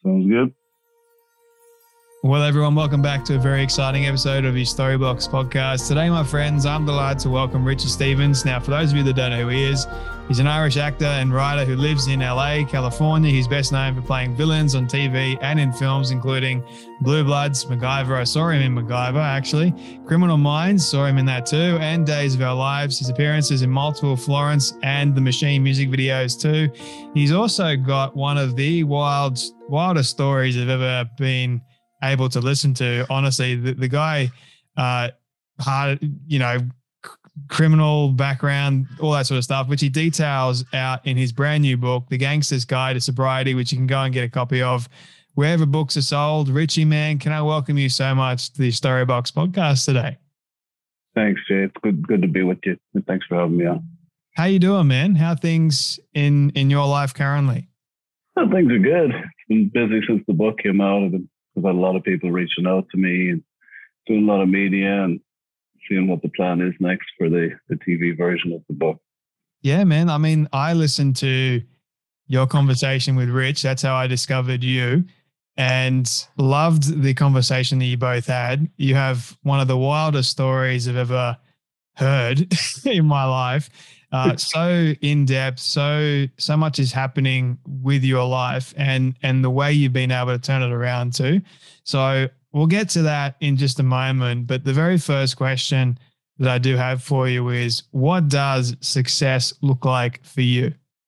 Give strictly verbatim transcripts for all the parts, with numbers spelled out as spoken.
Sounds good. Well, everyone, welcome back to a very exciting episode of his Storybox podcast. Today, my friends, I'm delighted to welcome Richie Stephens. Now, for those of you that don't know who he is, he's an Irish actor and writer who lives in L A, California. He's best known for playing villains on T V and in films, including Blue Bloods, MacGyver. I saw him in MacGyver, actually. Criminal Minds, saw him in that too, and Days of Our Lives. His appearances in multiple Florence and the Machine music videos too. He's also got one of the wild, wildest stories I've ever been able to listen to. Honestly, the, the guy, uh, hard, you know, c- criminal background, all that sort of stuff, which he details out in his brand new book, The Gangster's Guide to Sobriety, which you can go and get a copy of wherever books are sold. Richie, man, can I welcome you so much to the Storybox podcast today? Thanks, Jay. It's good, good to be with you. Thanks for having me on. How you doing, man? How are things in, in your life currently? Well, things are good. It's been busy since the book came out. I've been I've had a lot of people reaching out to me and doing a lot of media and seeing what the plan is next for the, the T V version of the book. Yeah, man. I mean, I listened to your conversation with Rich. That's how I discovered you and loved the conversation that you both had. You have one of the wildest stories I've ever heard in my life. Uh, so in depth, so so much is happening with your life and and the way you've been able to turn it around too. So we'll get to that in just a moment. But the very first question that I do have for you is, what does success look like for you?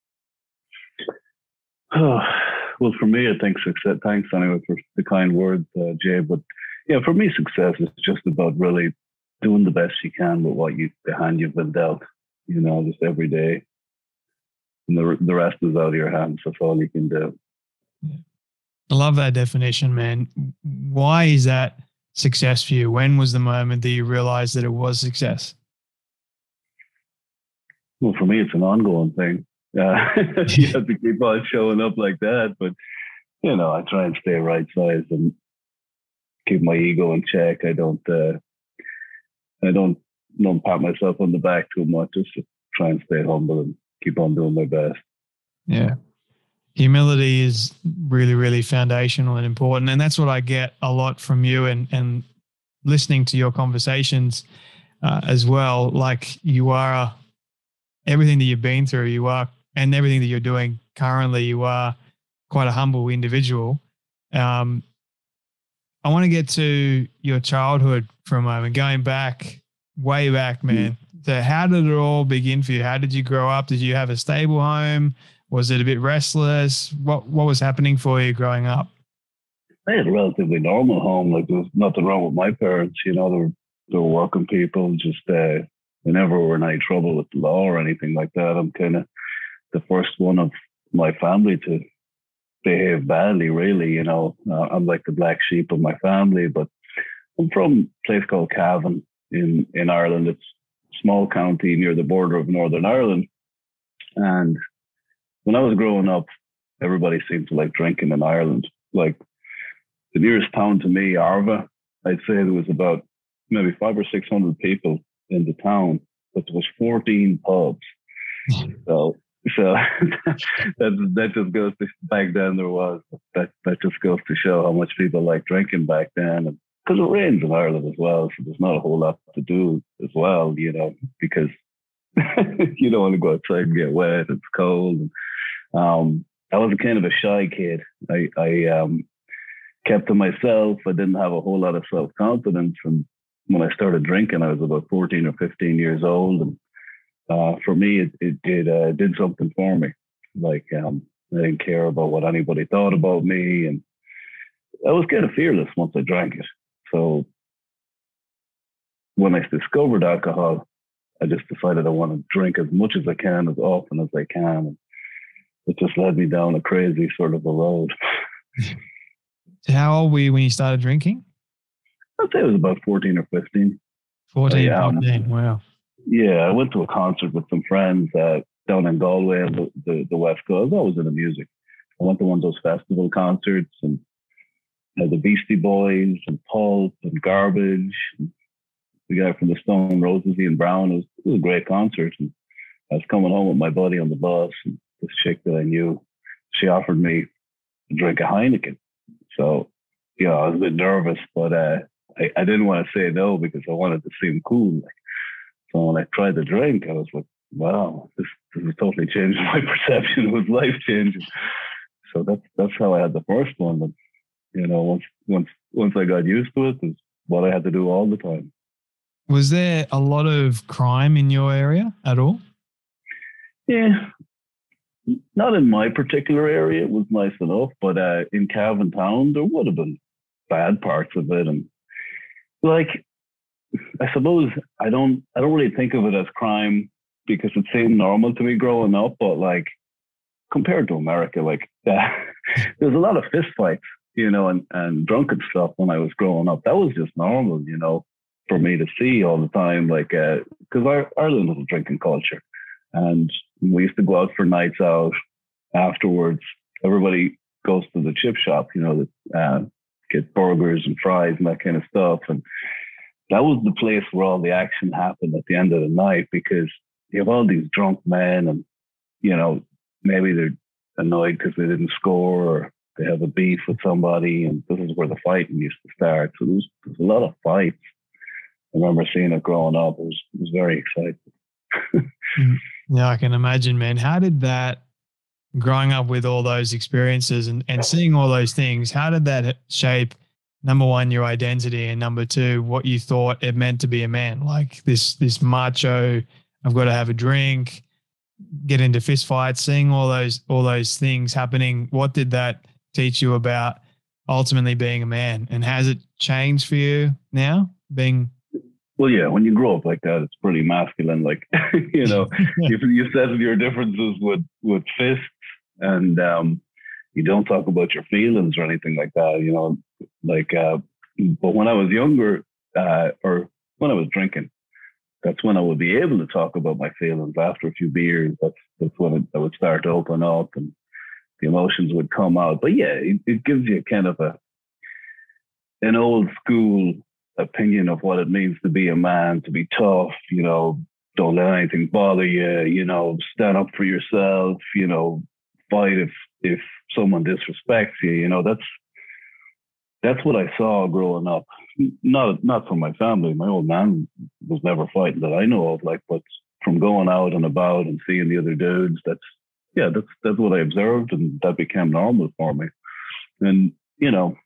Oh, well, for me, I think success. Thanks anyway for the kind words, uh, Jay. But yeah, for me, success is just about really doing the best you can with what you the hand you've been dealt. You know, just every day. And the the rest is out of your hands. That's all you can do. Yeah. I love that definition, man. Why is that success for you? When was the moment that you realized that it was success? Well, for me, it's an ongoing thing. Uh, you have to keep on showing up like that. But, you know, I try and stay right size and keep my ego in check. I don't, uh, I don't, don't pat myself on the back too much. Just to try and stay humble and keep on doing my best. Yeah. Humility is really, really foundational and important. And that's what I get a lot from you and, and listening to your conversations uh, as well. Like you are everything that you've been through, you are, and everything that you're doing currently, you are quite a humble individual. Um, I want to get to your childhood for a moment, going back, way back, man. So how did it all begin for you? How did you grow up? Did you have a stable home? Was it a bit restless? What what was happening for you growing up? I had a relatively normal home. Like there was nothing wrong with my parents. You know, they were, they were working people. Just uh, they never were in any trouble with the law or anything like that. I'm kind of the first one of my family to behave badly, really. You know, uh, I'm like the black sheep of my family. But I'm from a place called Cavan in, in Ireland. It's a small county near the border of Northern Ireland. And when I was growing up, everybody seemed to like drinking in Ireland. Like the nearest town to me, Arva, I'd say there was about maybe five or six hundred people in the town, but there was fourteen pubs. so, so that that just goes to back then there was that that just goes to show how much people like drinking back then. And because it rains in Ireland as well, so there's not a whole lot to do as well, you know, because you don't want to go outside and get wet. It's cold. And, um, I was a kind of a shy kid. I, I um, kept to myself. I didn't have a whole lot of self-confidence. And when I started drinking, I was about fourteen or fifteen years old. And uh, for me, it, it, it uh, did something for me. Like um, I didn't care about what anybody thought about me. And I was kind of fearless once I drank it. So when I discovered alcohol, I just decided I want to drink as much as I can, as often as I can. And it just led me down a crazy sort of a road. How old were you when you started drinking? I'd say it was about fourteen or fifteen. fourteen, yeah, fifteen, wow. Yeah, I went to a concert with some friends uh, down in Galway on the, the, the West Coast. I was always into music. I went to one of those festival concerts and had the Beastie Boys and Pulp and Garbage. And the guy from the Stone Roses, Ian Brown. It was, it was a great concert. And I was coming home with my buddy on the bus, and this chick that I knew, she offered me a drink of Heineken. So, you know, I was a bit nervous, but uh, I, I didn't want to say no because I wanted to seem cool. Like, so when I tried the drink, I was like, wow, this, this has totally changed my perception. It was life changing. So that's that's how I had the first one. And, you know, once once once I got used to it, it's what I had to do all the time. Was there a lot of crime in your area at all? Yeah, not in my particular area. It was nice enough, but uh, in Cavan Town, there would have been bad parts of it, and like I suppose I don't I don't really think of it as crime because it seemed normal to me growing up, but like compared to America, like uh, there's a lot of fist fights, you know, and, and drunken stuff when I was growing up. That was just normal, you know, for me to see all the time, like because uh, Ireland has a drinking culture, and we used to go out for nights out. Afterwards, everybody goes to the chip shop, you know, that uh, get burgers and fries and that kind of stuff, and that was the place where all the action happened at the end of the night, because you have all these drunk men, and you know, maybe they're annoyed because they didn't score, or they have a beef with somebody, and this is where the fighting used to start. So there's there's a lot of fights. I remember seeing it growing up. It was it was very exciting. Yeah, I can imagine, man. How did that, growing up with all those experiences and, and seeing all those things, how did that shape, number one, your identity, and number two, what you thought it meant to be a man? Like this this macho, I've got to have a drink, get into fist fights, seeing all those all those things happening. What did that teach you about ultimately being a man? And has it changed for you now, being? Well, yeah, when you grow up like that, it's pretty masculine. Like, you know, you, you settle your differences with, with fists, and um, you don't talk about your feelings or anything like that, you know, like, uh, but when I was younger, uh, or when I was drinking, that's when I would be able to talk about my feelings. After a few beers, that's, that's when it, I would start to open up and the emotions would come out. But yeah, it, it gives you kind of a, an old school opinion of what it means to be a man, to be tough, you know, don't let anything bother you, you know, stand up for yourself, you know, fight if if someone disrespects you, you know, that's that's what I saw growing up. Not not from my family. My old man was never fighting that I know of, like, but from going out and about and seeing the other dudes, that's yeah, that's that's what I observed, and that became normal for me. And, you know,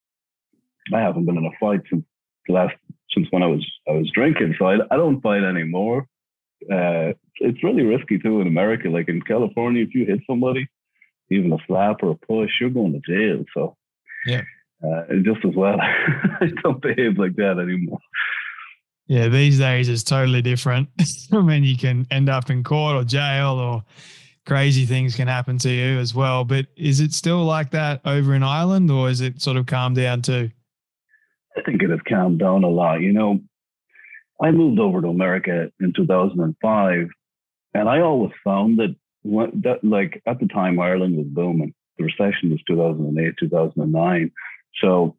I haven't been in a fight since last since when I was I was drinking, so I, I don't fight anymore. Uh, it's really risky too in America. Like in California, if you hit somebody, even a slap or a push, you're going to jail. So yeah, uh, just as well, I don't behave like that anymore. Yeah, these days it's totally different. I mean, you can end up in court or jail, or crazy things can happen to you as well. But is it still like that over in Ireland, or is it sort of calmed down too? I think it has calmed down a lot. You know, I moved over to America in two thousand five, and I always found that, when, that like at the time Ireland was booming. The recession was two thousand eight, two thousand nine. So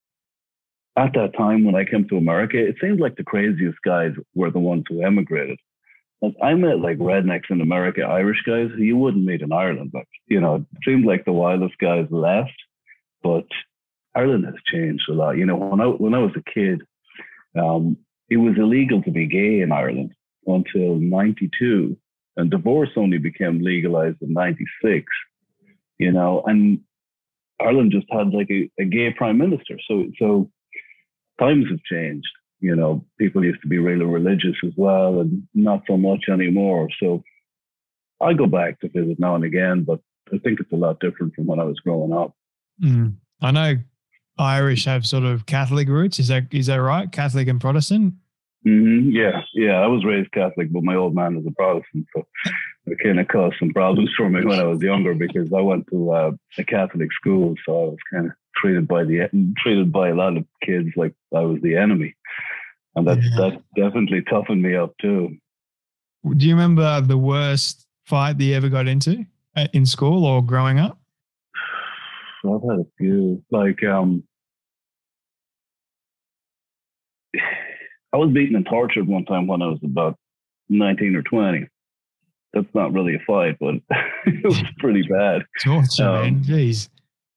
at that time when I came to America, it seemed like the craziest guys were the ones who emigrated. Like, I met like rednecks in America, Irish guys who you wouldn't meet in Ireland. Like, you know, it seemed like the wildest guys left, but Ireland has changed a lot. You know, when I when I was a kid, um, it was illegal to be gay in Ireland until ninety-two, and divorce only became legalized in ninety-six. You know, and Ireland just had like a, a gay prime minister. So so times have changed. You know, people used to be really religious as well, and not so much anymore. So I go back to visit now and again, but I think it's a lot different from when I was growing up. Mm. I know Irish have sort of Catholic roots. Is that is that right? Catholic and Protestant? Mm-hmm. Yeah, yeah. I was raised Catholic, but my old man was a Protestant, so it kind of caused some problems for me when I was younger because I went to uh, a Catholic school, so I was kind of treated by the treated by a lot of kids like I was the enemy, and that yeah. that definitely toughened me up too. Do you remember the worst fight that you ever got into in school or growing up? I've had a few. Like, um, I was beaten and tortured one time when I was about nineteen or twenty. That's not really a fight, but it was pretty bad. Torture, um, man. Jeez.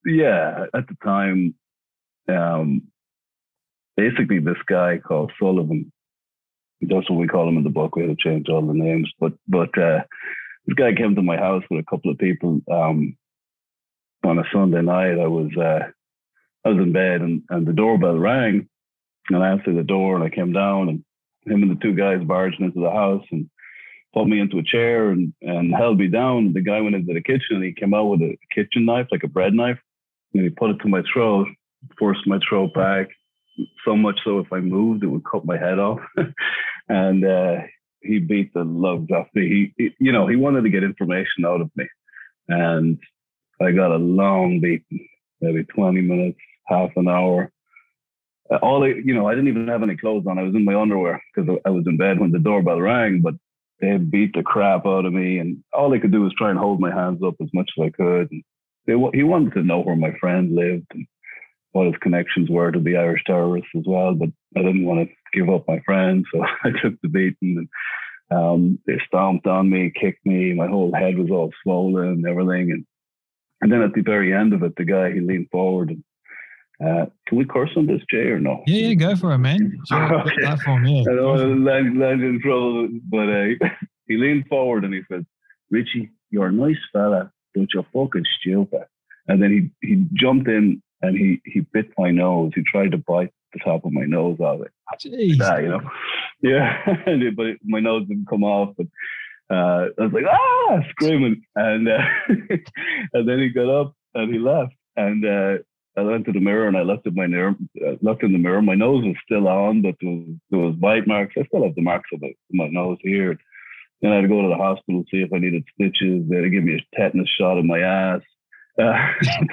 yeah, at the time, um, basically this guy called Sullivan, that's what we call him in the book. We had to change all the names, but but uh, this guy came to my house with a couple of people um, on a Sunday night. I was uh, I was in bed, and, and the doorbell rang, and I answered the door, and I came down, and him and the two guys barged into the house and put me into a chair and, and held me down. The guy went into the kitchen, and he came out with a kitchen knife, like a bread knife, and he put it to my throat, forced my throat back, so much so if I moved, it would cut my head off. And uh, he beat the lugs off me. He, he, you know, he wanted to get information out of me. And I got a long beating, maybe twenty minutes, half an hour. Uh, all I, you know, I didn't even have any clothes on. I was in my underwear because I was in bed when the doorbell rang, but they beat the crap out of me. And all I could do was try and hold my hands up as much as I could. And they, he wanted to know where my friend lived and what his connections were to the Irish terrorists as well. But I didn't want to give up my friend, so I took the beating. And um, they stomped on me, kicked me. My whole head was all swollen and everything. And and then at the very end of it, the guy, he leaned forward and, uh, can we curse on this, Jay, or no? Yeah, yeah, go for it, man. Sure, okay. platform, yeah. I don't want to land, land in trouble, but uh, he leaned forward and he said, Richie, you're a nice fella, but you're fucking stupid. And then he, he jumped in and he, he bit my nose. He tried to bite the top of my nose out of it. Jeez. That, you know? Yeah, but it, my nose didn't come off. But uh, I was like, ah, screaming. And, uh, and then he got up and he left. And uh, I went to the mirror and I looked at my mirror, uh, looked in the mirror. My nose was still on, but there was, there was bite marks. I still have the marks of it, my nose here. Then I had to go to the hospital to see if I needed stitches. They had to give me a tetanus shot in my ass. Uh,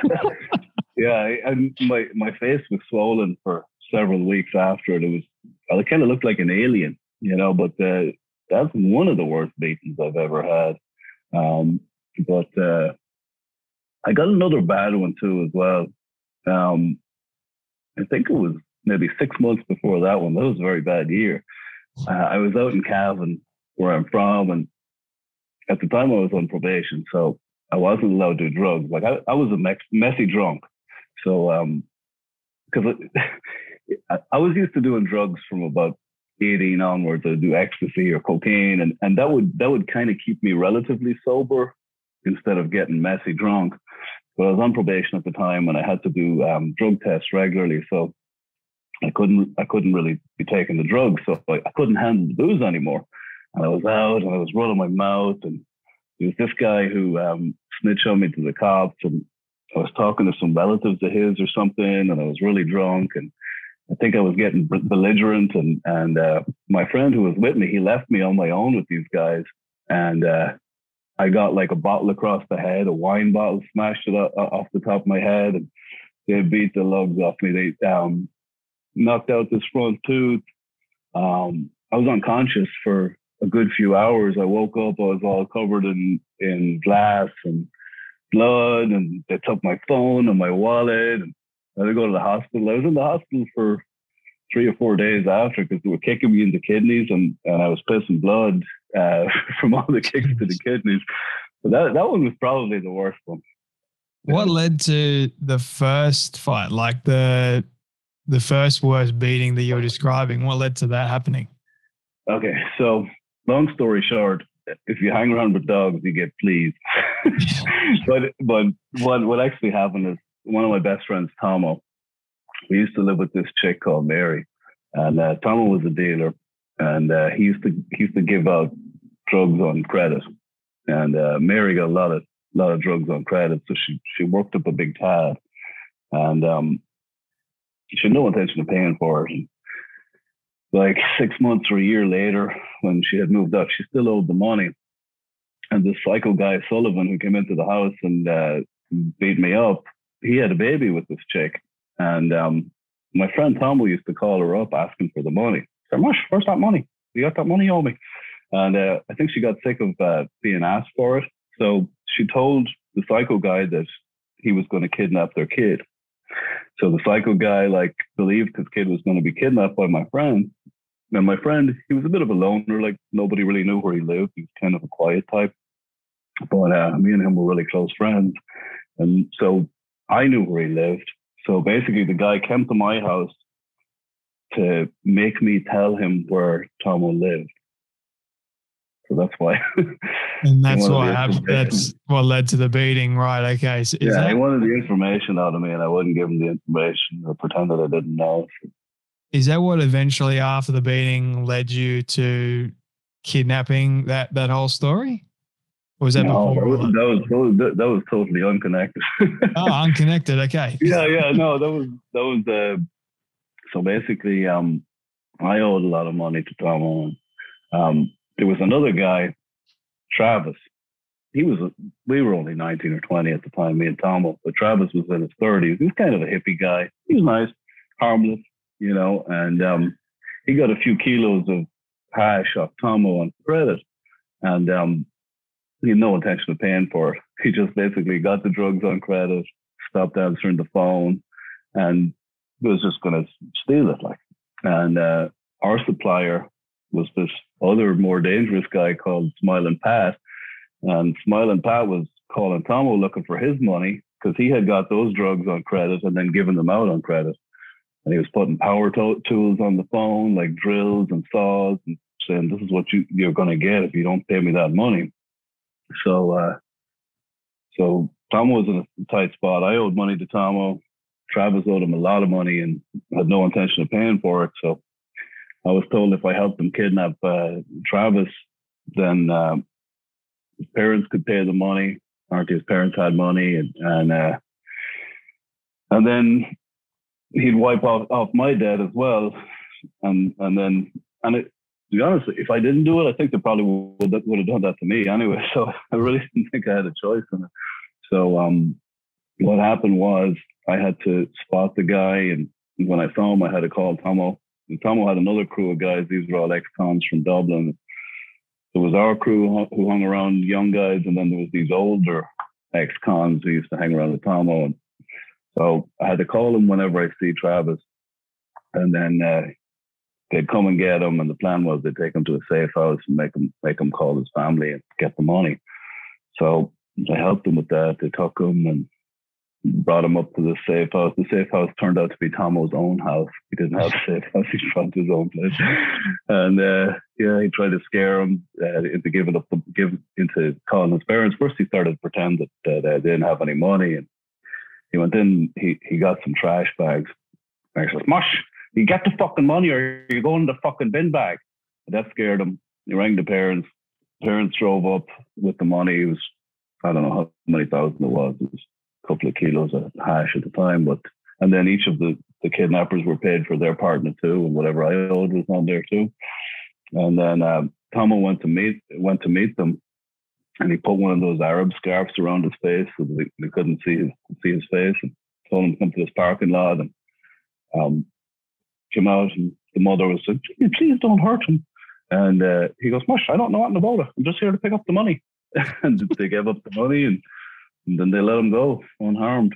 yeah, and my, my face was swollen for several weeks after it. It was, I kind of looked like an alien, you know, but uh, that's one of the worst beatings I've ever had. Um, but uh, I got another bad one too as well. Um, I think it was maybe six months before that one. That was a very bad year. Uh, I was out in Cavan, where I'm from, and at the time I was on probation, so I wasn't allowed to do drugs. Like I, I was a me- messy drunk. So, um, because I, I was used to doing drugs from about eighteen onwards. I'd do ecstasy or cocaine, and, and that would that would kind of keep me relatively sober instead of getting messy drunk. But I was on probation at the time, and I had to do um, drug tests regularly. So I couldn't I couldn't really be taking the drugs. So I, I couldn't handle the booze anymore. And I was out, and I was running my mouth, and there was this guy who um, snitched on me to the cops, and I was talking to some relatives of his or something, and I was really drunk, and I think I was getting belligerent, and and uh, my friend who was with me, he left me on my own with these guys, and uh, I got like a bottle across the head, a wine bottle, smashed it off, off the top of my head, and they beat the lugs off me. They um, knocked out this front tooth. Um, I was unconscious for a good few hours. I woke up, I was all covered in, in glass and blood, and they took my phone and my wallet, and I had to go to the hospital. I was in the hospital for three or four days after because they were kicking me in the kidneys, and, and I was pissing blood uh, from all the kicks to the kidneys. So that, that one was probably the worst one. What led to the first fight, like the the first worst beating that you were describing? What led to that happening? Okay, so long story short, if you hang around with dogs, you get fleas. but but what what actually happened is one of my best friends, Tomo, we used to live with this chick called Mary, and uh, Tomo was a dealer, and uh, he used to he used to give out drugs on credit, and uh, Mary got a lot of lot of drugs on credit, so she she worked up a big tab, and um, she had no intention of paying for it. And like six months or a year later, when she had moved out, she still owed the money. And this psycho guy, Sullivan, who came into the house and uh, beat me up, he had a baby with this chick. And um, my friend Tomo used to call her up asking for the money. So, Mush, where's that money? You got that money on me? And uh, I think she got sick of uh, being asked for it. So she told the psycho guy that he was going to kidnap their kid. So the psycho guy, like, believed his kid was going to be kidnapped by my friend. And my friend, he was a bit of a loner, like nobody really knew where he lived. He was kind of a quiet type. But uh, me and him were really close friends. And so I knew where he lived. So basically, the guy came to my house to make me tell him where Tomo lived. So that's why. And that's what happened. That's what led to the beating, right? Okay. So yeah, that, he wanted the information out of me, and I wouldn't give him the information or pretend that I didn't know. Is that what eventually, after the beating, led you to kidnapping that that whole story? Or was that no, before? That was, that was that, that was totally unconnected. Oh, unconnected. Okay. yeah, yeah, no, that was that was. Uh, so basically, um, I owed a lot of money to Tomo. Um, there was another guy, Travis. He was, a, we were only nineteen or twenty at the time, me and Tomo, but Travis was in his thirties. He was kind of a hippie guy. He was nice, harmless, you know, and um, he got a few kilos of hash off Tomo on credit. And um, he had no intention of paying for it. He just basically got the drugs on credit, stopped answering the phone, and was just going to steal it. Like, and uh, our supplier was this other more dangerous guy called Smiling Pat. And Smiling Pat was calling Tomo looking for his money because he had got those drugs on credit and then given them out on credit. And he was putting power to- tools on the phone, like drills and saws, and saying, this is what you, you're going to get if you don't pay me that money. So, uh, so Tomo was in a tight spot. I owed money to Tomo. Travis owed him a lot of money and had no intention of paying for it. So I was told if I helped him kidnap uh, Travis, then uh, his parents could pay the money. Aren't his parents had money, and and uh, and then he'd wipe off, off my debt as well. And and then and it, to be honest, if I didn't do it, I think they probably would would have done that to me anyway. So I really didn't think I had a choice in it. So um, what happened was I had to spot the guy, and when I saw him, I had to call Tomo. And Tomo had another crew of guys. These were all ex-cons from Dublin. There was our crew who hung around young guys, and then there was these older ex-cons who used to hang around with Tomo. And so I had to call him whenever I see Travis, and then uh, they'd come and get him. And the plan was they'd take him to a safe house and make him make him call his family and get the money. So I helped him with that. They took him and brought him up to the safe house. The safe house turned out to be Tomo's own house. He didn't have a safe house. He found his own place. And uh, yeah, he tried to scare him uh, into giving up, the, give into calling his parents. First, he started to pretend that, that uh, they didn't have any money. And he went in, he, he got some trash bags. And he says, Mush, you get the fucking money or you're going in the fucking bin bag. And that scared him. He rang the parents. Parents drove up with the money. It was, I don't know how many thousand it was. It was couple of kilos of hash at the time, but and then each of the, the kidnappers were paid for their part in it too, and whatever I owed was on there too. And then um, Tomo went to meet went to meet them, and he put one of those Arab scarves around his face so that they, they couldn't see his see his face, and told him to come to this parking lot, and um, came out, and the mother was saying, "Please don't hurt him." And uh, he goes, "Mush, I don't know nothing about it. I'm just here to pick up the money." And they gave up the money, and And then they let him go unharmed.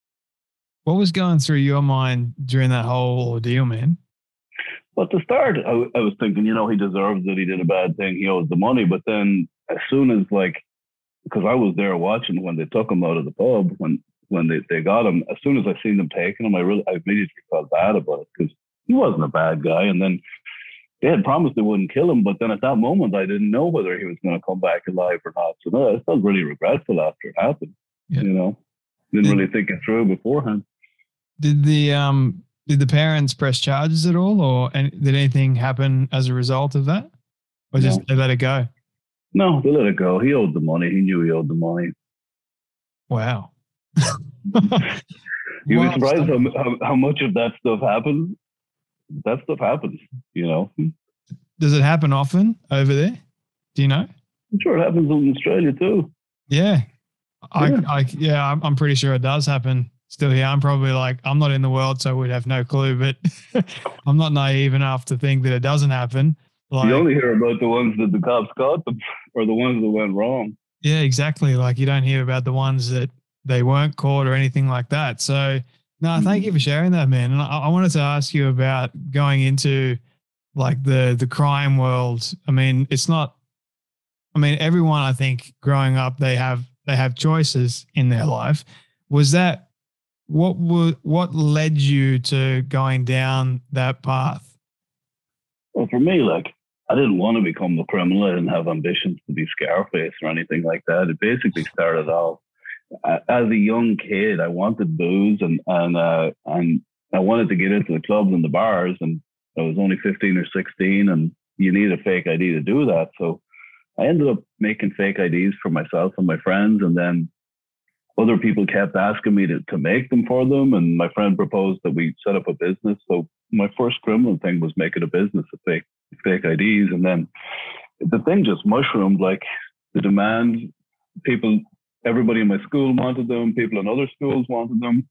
What was going through your mind during that whole ordeal, man? Well, at the start, I, I was thinking, you know, he deserves it. He did a bad thing. He owes the money. But then as soon as, like, because I was there watching when they took him out of the pub, when when they, they got him, as soon as I seen them taking him, I really, I immediately felt bad about it because he wasn't a bad guy. And then they had promised they wouldn't kill him. But then at that moment, I didn't know whether he was going to come back alive or not. So no, I felt really regretful after it happened. Yeah. You know, didn't did, really think it through beforehand. Did the um did the parents press charges at all, or any, did anything happen as a result of that, or just no. They let it go? No, they let it go. He owed the money. He knew he owed the money. Wow. You'd be surprised how, how how much of that stuff happens. That stuff happens, you know. Does it happen often over there? Do you know? I'm sure it happens in Australia too. Yeah. I, yeah. I, yeah, I'm, I'm pretty sure it does happen still here. I'm probably like, I'm not in the world, so we'd have no clue, but I'm not naive enough to think that it doesn't happen. Like, you only hear about the ones that the cops caught them or the ones that went wrong. Yeah, exactly. Like you don't hear about the ones that they weren't caught or anything like that. So no, thank you for sharing that, man. And I, I wanted to ask you about going into like the, the crime world. I mean, it's not, I mean, everyone, I think growing up, they have, they have choices in their life. Was that, what would, what led you to going down that path? Well, for me, like, I didn't want to become a criminal. I didn't have ambitions to be Scarface or anything like that. It basically started off as a young kid. I wanted booze and and uh, and I wanted to get into the clubs and the bars. And I was only fifteen or sixteen, and you need a fake I D to do that. So I ended up making fake I Ds for myself and my friends, and then other people kept asking me to, to make them for them. And my friend proposed that we set up a business. So my first criminal thing was making a business of fake fake I Ds. And then the thing just mushroomed, like the demand. People, everybody in my school wanted them. People in other schools wanted them.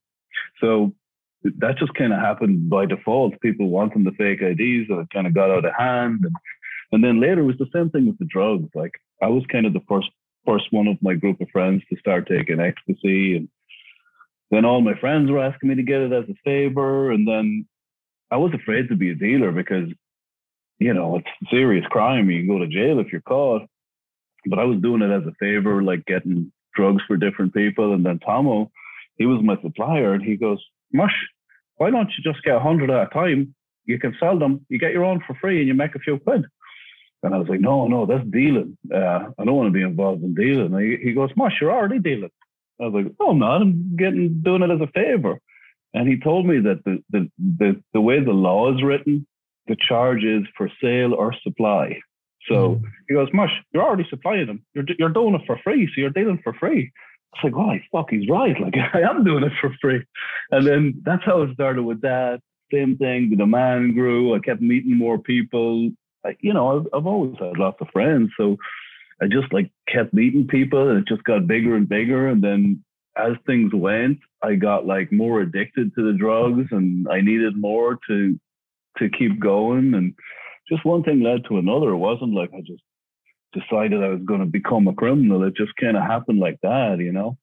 So that just kind of happened by default. People wanting the fake I Ds, and it kind of got out of hand. And, and then later it was the same thing with the drugs. Like I was kind of the first first one of my group of friends to start taking ecstasy. And then all my friends were asking me to get it as a favor. And then I was afraid to be a dealer because, you know, it's serious crime. You can go to jail if you're caught. But I was doing it as a favor, like getting drugs for different people. And then Tomo, he was my supplier, and he goes, Mush, why don't you just get a hundred at a time? You can sell them. You get your own for free and you make a few quid. And I was like, no, no, that's dealing. Uh, I don't want to be involved in dealing. And he, he goes, Mush, you're already dealing. I was like, oh, I'm not. I'm getting doing it as a favor. And he told me that the the the, the way the law is written, the charge is for sale or supply. So mm. he goes, Mush, you're already supplying them. You're you're doing it for free, so you're dealing for free. I was like, oh, fuck, he's right. Like, I am doing it for free. And then that's how it started with that. Same thing. The demand grew. I kept meeting more people. I, you know, I've, I've always had lots of friends. So I just like kept meeting people, and it just got bigger and bigger. And then as things went, I got like more addicted to the drugs, and I needed more to to keep going. And just one thing led to another. It wasn't like I just decided I was going to become a criminal. It just kind of happened like that, you know?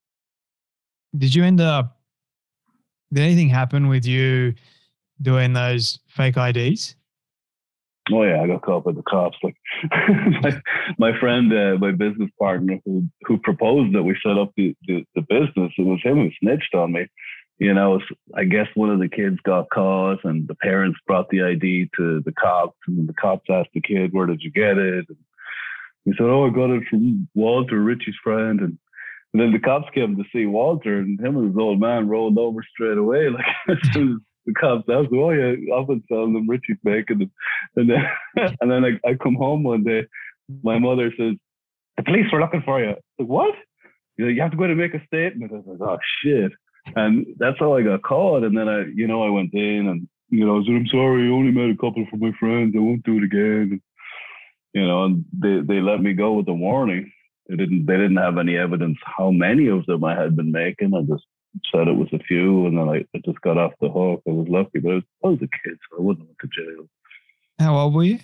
Did you end up, did anything happen with you doing those fake I Ds? Oh yeah, I got caught by the cops. Like my, my friend, uh, my business partner who, who proposed that we set up the, the, the business, it was him who snitched on me. You know, I guess one of the kids got caught, and the parents brought the I D to the cops, and then the cops asked the kid, where did you get it? And he said, oh, I got it from Walter, Richie's friend. And, and then the cops came to see Walter, and him and his old man rolled over straight away. Like as soon as the cops asked, oh yeah, I've been selling them, Richie's making them. And then, and then I, I come home one day, my mother says, the police were looking for you. Like, what? You know, you have to go in and make a statement. I was like, oh shit. And that's how I got caught. And then I, you know, I went in and, you know, I said, I'm sorry, I only met a couple from my friends. I won't do it again. And, you know, and they, they let me go with a warning. They didn't, they didn't have any evidence how many of them I had been making. I just said it was a few, and then I, I just got off the hook. I was lucky, but I was, I was a kid, so I wouldn't went to jail. How old were you?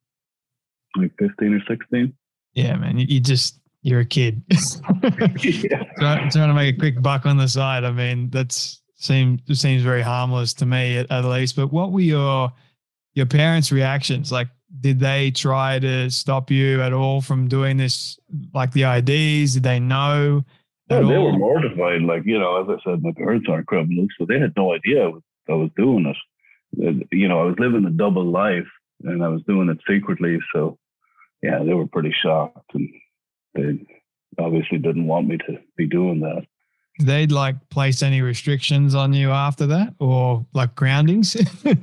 Like fifteen or sixteen. Yeah, man, you, you just, you're a kid. Yeah. Try, trying to make a quick buck on the side. I mean, that's seems seems very harmless to me at, at least. But what were your your parents' reactions? Like, did they try to stop you at all from doing this, like the I Ds? Did they know? Yeah, they were mortified. Like, you know, as I said, my parents aren't criminals, so they had no idea I was, I was doing it. You know, I was living a double life, and I was doing it secretly. So, yeah, they were pretty shocked, and they obviously didn't want me to be doing that. They'd like place any restrictions on you after that, or like groundings?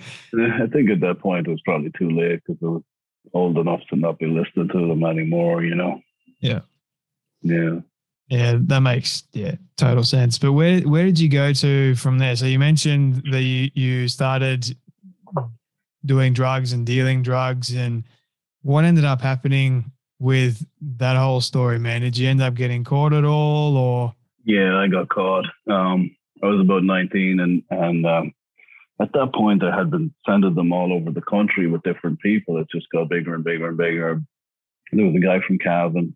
I think at that point it was probably too late, because I was old enough to not be listening to them anymore, you know? Yeah. Yeah. Yeah, that makes yeah total sense. But where where did you go to from there? So you mentioned that you, you started doing drugs and dealing drugs, and what ended up happening with that whole story, man? Did you end up getting caught at all, or? Yeah, I got caught. Um, I was about nineteen, and and um, at that point, I had been sending them all over the country with different people. It just got bigger and bigger and bigger. There was a guy from Cavan.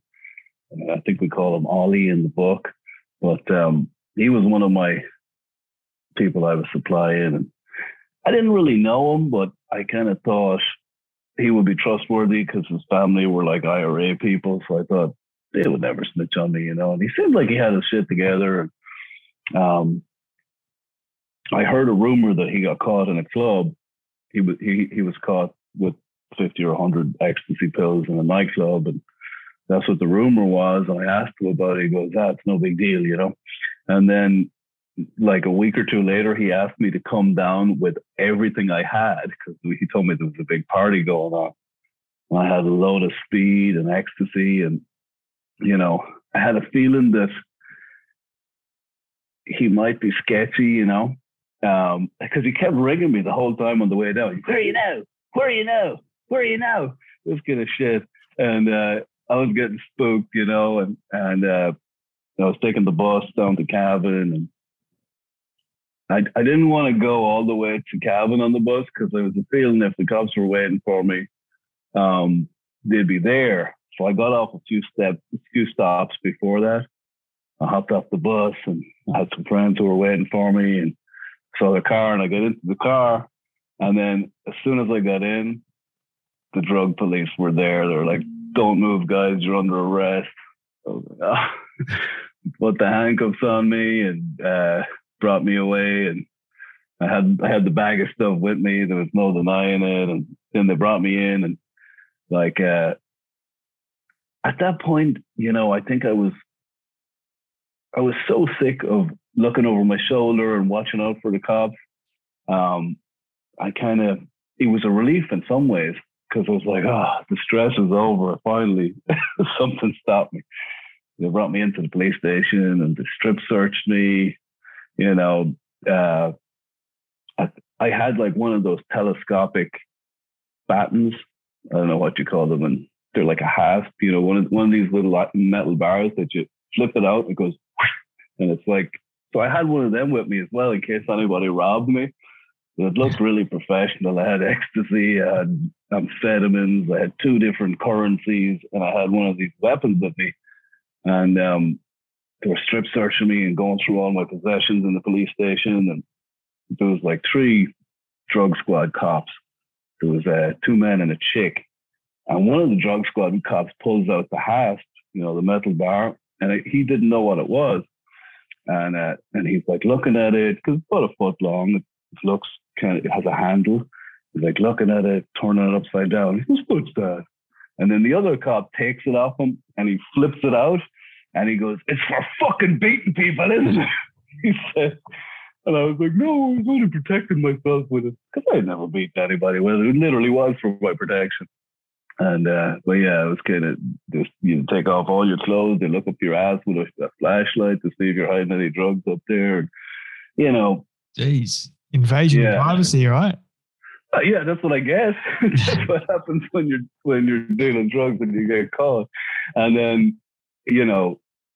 I think we call him Ollie in the book, but um, he was one of my people I was supplying, and I didn't really know him, but I kind of thought he would be trustworthy because his family were like I R A people, so I thought they would never snitch on me, you know. And he seemed like he had his shit together. Um, I heard a rumor that he got caught in a club. He was he he was caught with fifty or a hundred ecstasy pills in a nightclub, and that's what the rumor was. And I asked him about it. He goes, "That's no big deal, you know." And then, like a week or two later, he asked me to come down with everything I had because he told me there was a big party going on. And I had a load of speed and ecstasy, and you know, I had a feeling that he might be sketchy, you know, um, because he kept ringing me the whole time on the way down. Where are you now? Where are you now? Where are you now? This kind of shit. And uh, I was getting spooked, you know, and and uh, I was taking the bus down to Cavan, and I I didn't want to go all the way to Cavan on the bus because I was a feeling if the cops were waiting for me, um, they'd be there. So I got off a few steps, a few stops before that. I hopped off the bus and I had some friends who were waiting for me and saw the car, and I got into the car. And then as soon as I got in, the drug police were there. They were like, "Don't move, guys, you're under arrest." I was like, oh. Put the handcuffs on me and uh, brought me away. And I had I had the bag of stuff with me. There was no denying it. And then they brought me in, and like uh, at that point, you know, I think I was I was so sick of looking over my shoulder and watching out for the cops. Um, I kind of it was a relief in some ways because I was like, ah, oh, the stress is over. Finally, something stopped me. They brought me into the police station and they strip searched me. You know, uh, I, I had like one of those telescopic battens. I don't know what you call them, and they're like a hasp. You know, one of one of these little metal bars that you flip it out, and it goes, and it's like. So I had one of them with me as well in case anybody robbed me. So it looked really professional. I had ecstasy, I had amphetamines, I had two different currencies, and I had one of these weapons with me. And um, they were strip searching me and going through all my possessions in the police station. And there was like three drug squad cops. There was uh, two men and a chick. And one of the drug squad cops pulls out the hasp, you know, the metal bar, and it, he didn't know what it was. And uh, and he's like looking at it, because it's about a foot long. It looks kind of, it has a handle. He's like looking at it, turning it upside down. He goes, "What's that?" And then the other cop takes it off him and he flips it out and he goes, "It's for fucking beating people, isn't it?" He said. And I was like, "No, I was only protecting myself with it." Because I had never beaten anybody with it. It literally was for my protection. And, uh, but yeah, it was kind of just, you know, take off all your clothes, they look up your ass with a, a flashlight to see if you're hiding any drugs up there. And, you know. Jeez. Invasion yeah. of privacy, right? Uh, yeah, that's what I guess. That's what happens when you're when you're dealing drugs and you get caught. And then, you know,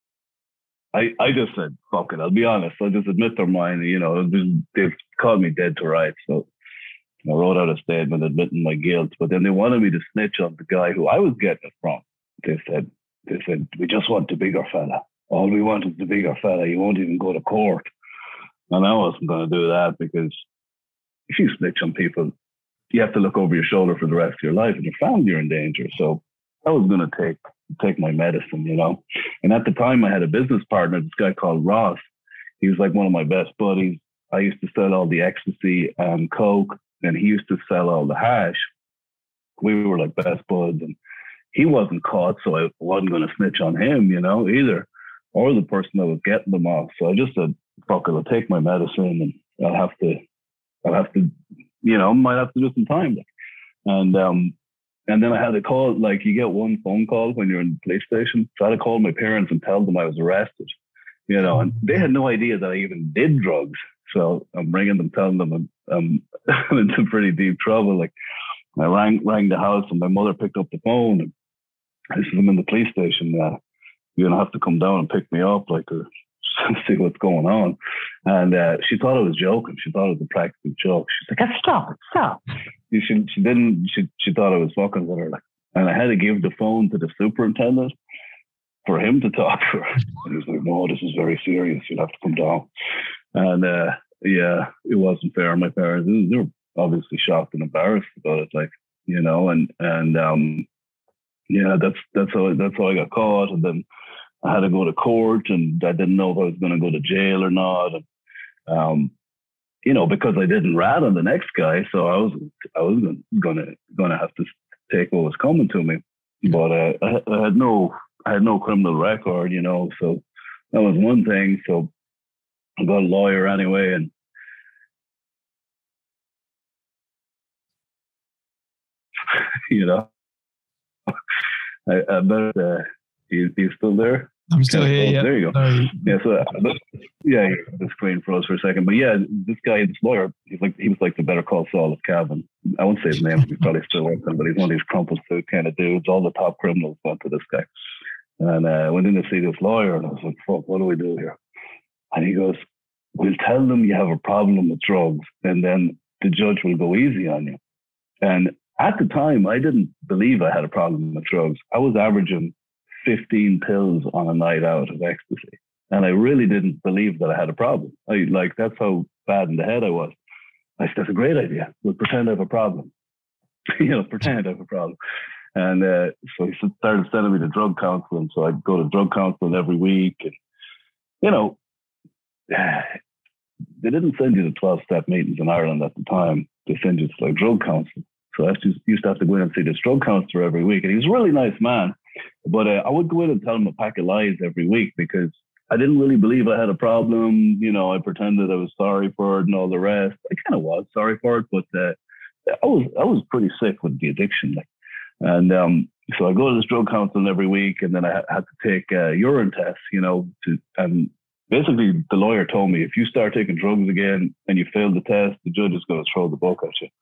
I I just said, fuck it, I'll be honest. I'll just admit their mind. You know, they've called me dead to rights. So I wrote out a statement admitting my guilt. But then they wanted me to snitch on the guy who I was getting it from. They said, they said, "We just want the bigger fella. All we want is the bigger fella. You won't even go to court." And I wasn't going to do that because if you snitch on people, you have to look over your shoulder for the rest of your life, and your family are in danger. So I was going to take take my medicine, you know. And at the time, I had a business partner, this guy called Ross. He was like one of my best buddies. I used to sell all the ecstasy and coke, and he used to sell all the hash. We were like best buds, and he wasn't caught, so I wasn't going to snitch on him, you know, either, or the person that was getting them off. So I just said, "Fuck it, I'll take my medicine, and I'll have to, I'll have to." You know, might have to do some time. And um, and then I had to call, like you get one phone call when you're in the police station. So I had to call my parents and tell them I was arrested, you know, and they had no idea that I even did drugs. So I'm ringing them, telling them I'm, I'm, I'm in some pretty deep trouble. Like I rang, rang the house and my mother picked up the phone and I said, "I'm in the police station. Uh, you're going to have to come down and pick me up, like, or see what's going on." And uh, she thought I was joking. She thought it was a practical joke. She's like, "Stop it, stop." She, she didn't, she, she thought I was fucking with her. Like, and I had to give the phone to the superintendent for him to talk to her. And he was like, "No, this is very serious. You'll have to come down." And uh, yeah, it wasn't fair. My parents, they were obviously shocked and embarrassed about it. Like, you know, and, and um, yeah, that's, that's how, that's how I got caught. And then I had to go to court, and I didn't know if I was going to go to jail or not. And, um, you know, because I didn't rat on the next guy, so I was I was gonna gonna have to take what was coming to me. But uh, I, I had no I had no criminal record, you know, so that was one thing. So I got a lawyer anyway, and you know, I, I better. Uh, you you still there? I'm still yeah, here. oh, Yeah. There you go. No. Yeah. So uh, yeah, the screen froze for a second, but yeah, this guy, this lawyer, he's like he was like the Better Call Saul of Calvin. I won't say his name; he's probably still working, but he's one of these crumpled suit kind of dudes. All the top criminals went to this guy, and I uh, went in to see this lawyer, and I was like, "Fuck, what do we do here?" And he goes, "We'll tell them you have a problem with drugs, and then the judge will go easy on you." And at the time, I didn't believe I had a problem with drugs. I was averaging fifteen pills on a night out of ecstasy. And I really didn't believe that I had a problem. I like, that's how bad in the head I was. I said, that's a great idea. We'll pretend I have a problem. you know, pretend I have a problem. And uh, so he started sending me to drug counseling. So I'd go to drug counseling every week. And, you know, they didn't send you to twelve-step meetings in Ireland at the time. They send you to like drug counseling. So I just used to have to go in and see this drug counselor every week. And he was a really nice man. But uh, I would go in and tell him a pack of lies every week because I didn't really believe I had a problem. You know, I pretended I was sorry for it and all the rest. I kind of was sorry for it, but uh, I was I was pretty sick with the addiction. Like, and um, so I go to this drug counseling every week, and then I had to take uh, urine tests. You know, to and basically the lawyer told me if you start taking drugs again and you fail the test, the judge is going to throw the book at you.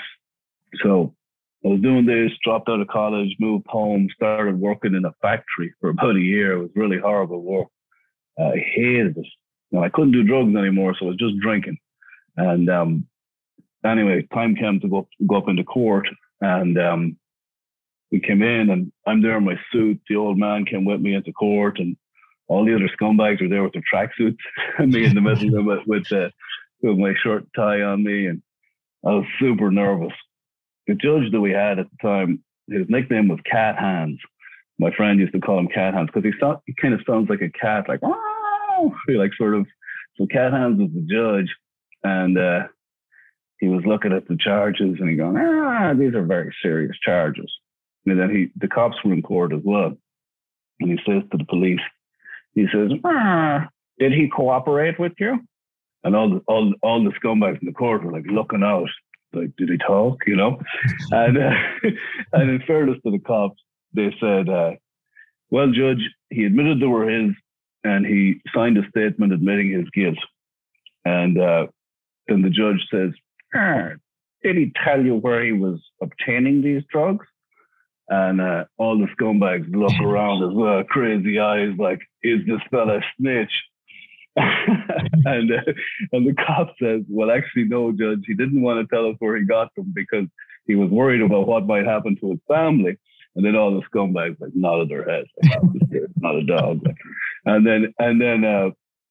So I was doing this, dropped out of college, moved home, started working in a factory for about a year. It was really horrible work. Uh, I hated it. You know, I couldn't do drugs anymore, so I was just drinking. And um, anyway, time came to go, go up into court, and um, we came in, and I'm there in my suit. The old man came with me into court, and all the other scumbags were there with their tracksuits, and me in the middle of them with, with, uh, with my short tie on me, and I was super nervous. The judge that we had at the time, his nickname was Cat Hands. My friend used to call him Cat Hands because he, sound, he kind of sounds like a cat, like, oh, like sort of. So Cat Hands was the judge, and uh, he was looking at the charges and he going, ah, these are very serious charges. And then he, the cops were in court as well. And he says to the police, he says, ah, did he cooperate with you? And all the, all, all the scumbags in the court were like looking out. Like, did he talk, you know? And uh, and in fairness to the cops, they said, uh, well, Judge, he admitted they were his, and he signed a statement admitting his guilt. And uh, then the judge says, ah, did he tell you where he was obtaining these drugs? And uh, all the scumbags look around as well, crazy eyes, like, is this fella a snitch? and uh, and the cop says, well, actually, no, Judge, he didn't want to tell us where he got them because he was worried about what might happen to his family. And then all the scumbags like nodded their heads, like, it's not a dog. Like, and then and then uh,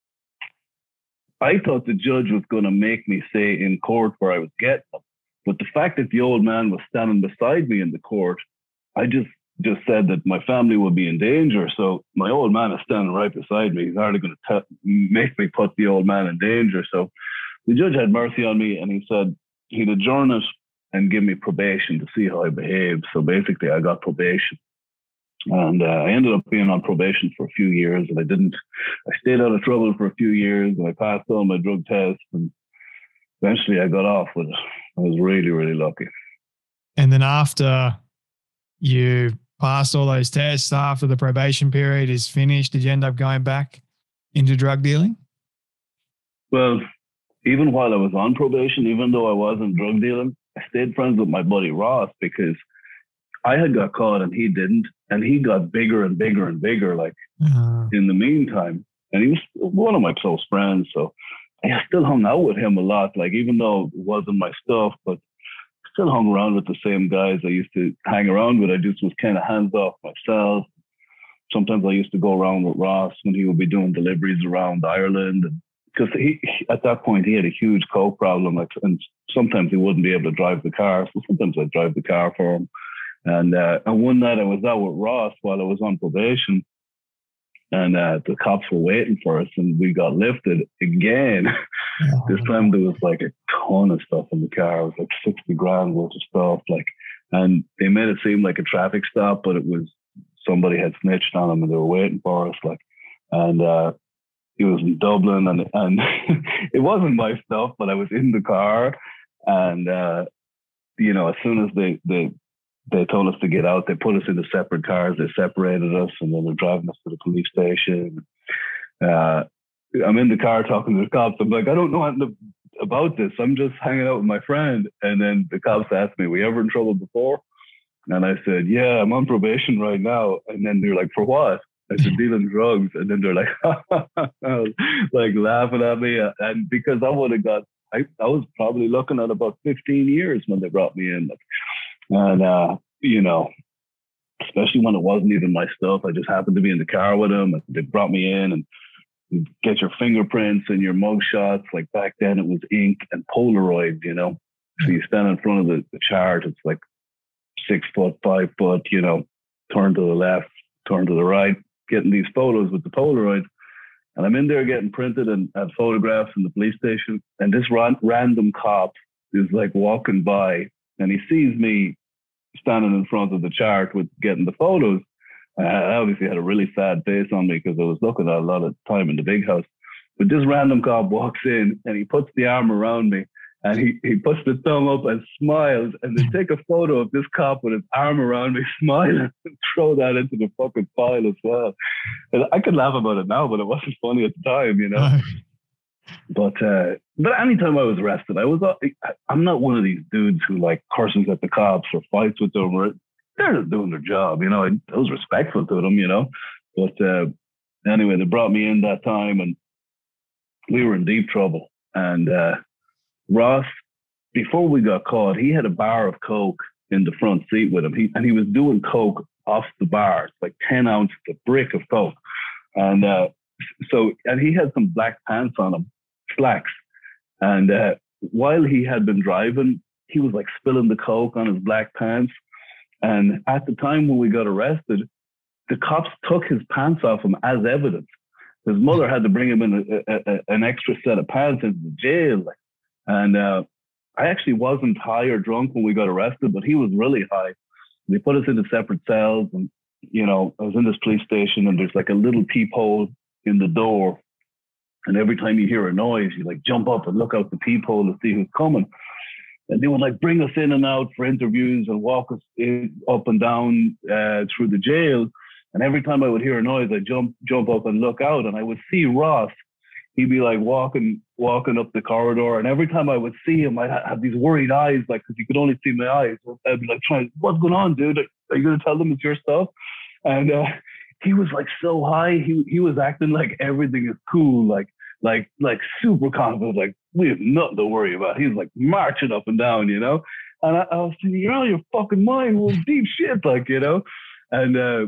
I thought the judge was going to make me say in court where I was getting them, but the fact that the old man was standing beside me in the court, I just. just said that my family would be in danger. So my old man is standing right beside me. He's hardly going to t- make me put the old man in danger. So the judge had mercy on me, and he said he'd adjourn it and give me probation to see how I behaved. So basically I got probation. And uh, I ended up being on probation for a few years, and I didn't, I stayed out of trouble for a few years, and I passed all my drug tests, and eventually I got off with it. I was really, really lucky. And then after you passed all those tests, after the probation period is finished, did you end up going back into drug dealing? Well, even while I was on probation, even though I wasn't drug dealing, I stayed friends with my buddy Ross because I had got caught and he didn't. And he got bigger and bigger and bigger, like uh-huh. in the meantime. And he was one of my close friends. So I still hung out with him a lot, like even though it wasn't my stuff, but still hung around with the same guys I used to hang around with. I just was kind of hands off myself. Sometimes I used to go around with Ross when he would be doing deliveries around Ireland. Because he, at that point, he had a huge coke problem. Like, and sometimes he wouldn't be able to drive the car. So sometimes I'd drive the car for him. And, uh, and one night I was out with Ross while I was on probation. and uh, the cops were waiting for us, and we got lifted again. Oh, this time there was like a ton of stuff in the car. It was like sixty grand worth of stuff, like, and they made it seem like a traffic stop, but it was somebody had snitched on them and they were waiting for us, like, and uh, it was in Dublin, and and it wasn't my stuff, but I was in the car, and uh, you know, as soon as they they they told us to get out, they put us into separate cars, they separated us, and then they're driving us to the police station. Uh, I'm in the car talking to the cops. I'm like, I don't know anything about this. I'm just hanging out with my friend. And then the cops asked me, were you ever in trouble before? And I said, yeah, I'm on probation right now. And then they're like, for what? I said, dealing drugs. And then they're like, like laughing at me. And because I would have got, I, I was probably looking at about fifteen years when they brought me in. And, uh, you know, especially when it wasn't even my stuff. I just happened to be in the car with them, and they brought me in and get your fingerprints and your mug shots. Like back then it was ink and Polaroid, you know. So you stand in front of the, the chart, it's like six foot, five foot, you know, turn to the left, turn to the right, getting these photos with the Polaroid. And I'm in there getting printed and had photographs in the police station. And this ran, random cop is like walking by, and he sees me standing in front of the chart with getting the photos. I obviously had a really sad face on me because I was looking at a lot of time in the big house. But this random cop walks in and he puts the arm around me, and he, he puts the thumb up and smiles, and they take a photo of this cop with his arm around me smiling and throw that into the fucking file as well. And I could laugh about it now, but it wasn't funny at the time, you know. But uh, but anytime I was arrested, I was I'm not one of these dudes who like curses at the cops or fights with them, or they're just doing their job, you know. I, I was respectful to them, you know. But uh, anyway, they brought me in that time, and we were in deep trouble. And uh, Ross, before we got caught, he had a bar of coke in the front seat with him, he, and he was doing coke off the bar, like ten ounces, a brick of coke, and uh, so and he had some black pants on him, slacks, and uh, while he had been driving, he was like spilling the coke on his black pants. And at the time when we got arrested, the cops took his pants off him as evidence. His mother had to bring him in a, a, a, an extra set of pants into the jail. And uh, I actually wasn't high or drunk when we got arrested, but he was really high. They put us into separate cells, and, you know, I was in this police station, and there's like a little peephole in the door. And every time you hear a noise, you like jump up and look out the peephole to see who's coming. And they would like bring us in and out for interviews and walk us in, up and down uh, through the jail. And every time I would hear a noise, I'd jump jump up and look out, and I would see Ross. He'd be like walking walking up the corridor, and every time I would see him, I'd have these worried eyes, like, because you could only see my eyes. I'd be like, trying, what's going on, dude? Are you going to tell them it's your stuff? And uh, he was like so high. He he was acting like everything is cool, like like like super confident, like we have nothing to worry about. He was like marching up and down, you know. And I, I was thinking, you're out of your fucking mind. Well, deep shit, like, you know. And uh,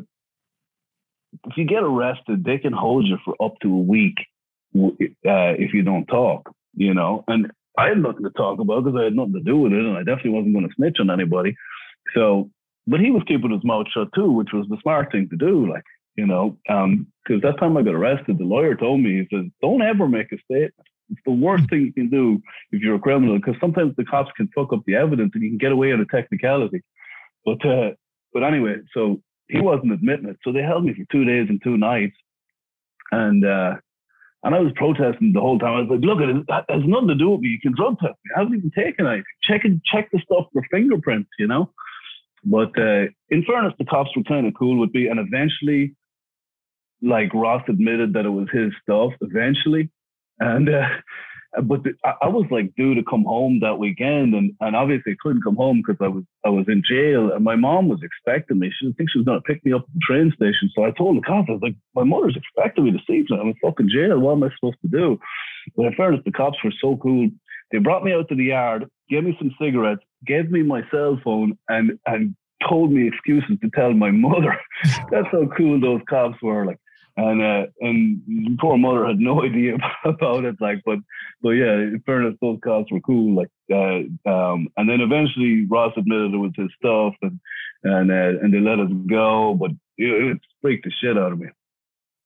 if you get arrested, they can hold you for up to a week uh, if you don't talk, you know. And I had nothing to talk about because I had nothing to do with it, and I definitely wasn't going to snitch on anybody. So, but he was keeping his mouth shut too, which was the smart thing to do, like, you know. Um, because that time I got arrested, the lawyer told me, he says, don't ever make a statement. It's the worst thing you can do if you're a criminal, because sometimes the cops can fuck up the evidence and you can get away on a technicality. But uh, but anyway, so he wasn't admitting it. So they held me for two days and two nights. And uh, and I was protesting the whole time. I was like, look, it has nothing to do with me. You can drug test me. I haven't even taken anything. Check, it, check the stuff for fingerprints, you know? But uh, in fairness, the cops were kind of cool with me. And eventually, like, Ross admitted that it was his stuff eventually. And uh, but the, I, I was like due to come home that weekend, and, and obviously I couldn't come home because I was I was in jail, and my mom was expecting me. She didn't think she was going to pick me up at the train station. So I told the cops, I was like, my mother's expecting me this evening. I'm in fucking jail. What am I supposed to do? But in fairness, the cops were so cool. They brought me out to the yard, gave me some cigarettes, gave me my cell phone, and and told me excuses to tell my mother. That's how cool those cops were. Like. And uh, and poor mother had no idea about it, like, but but yeah, in fairness, those cops were cool, like, uh, um, and then eventually Ross admitted it was his stuff, and and uh, and they let us go, but it, it freaked the shit out of me.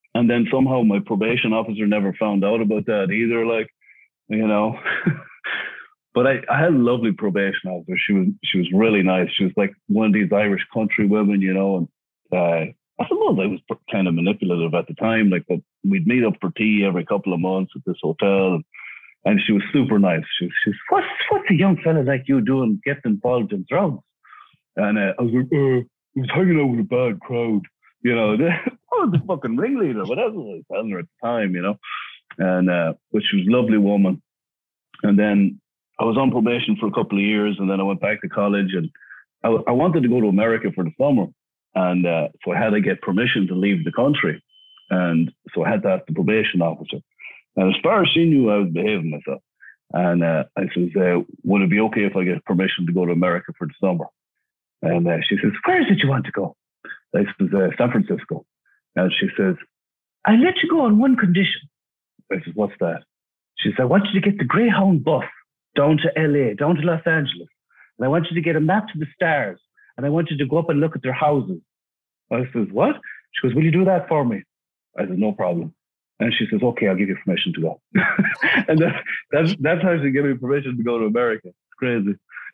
And then somehow my probation officer never found out about that either. Like, you know, but I, I had a lovely probation officer. She was, she was really nice. She was like one of these Irish country women, you know, and uh, I suppose I was kind of manipulative at the time. Like, but we'd meet up for tea every couple of months at this hotel. And she was super nice. She was, she was what's, what's a young fella like you doing getting involved in drugs? And uh, I was like, uh, I was hanging out with a bad crowd. You know, I was the fucking ringleader, but that's what I was telling her at the time, you know. And, uh, but she was a lovely woman. And then I was on probation for a couple of years, and then I went back to college, and I, I wanted to go to America for the summer. And uh, so I had to get permission to leave the country. And so I had to ask the probation officer. And as far as she knew, I was behaving myself. And uh, I said, uh, would it be okay if I get permission to go to America for the summer? And uh, she says, where is it you want to go? I said, uh, San Francisco. And she says, I let you go on one condition. I said, what's that? She said, I want you to get the Greyhound bus down to L A, down to Los Angeles. And I want you to get a map to the stars. And I want you to go up and look at their houses. I said, what? She goes, will you do that for me? I said, no problem. And she says, okay, I'll give you permission to go. And that, that's, that's how she gave me permission to go to America. It's crazy.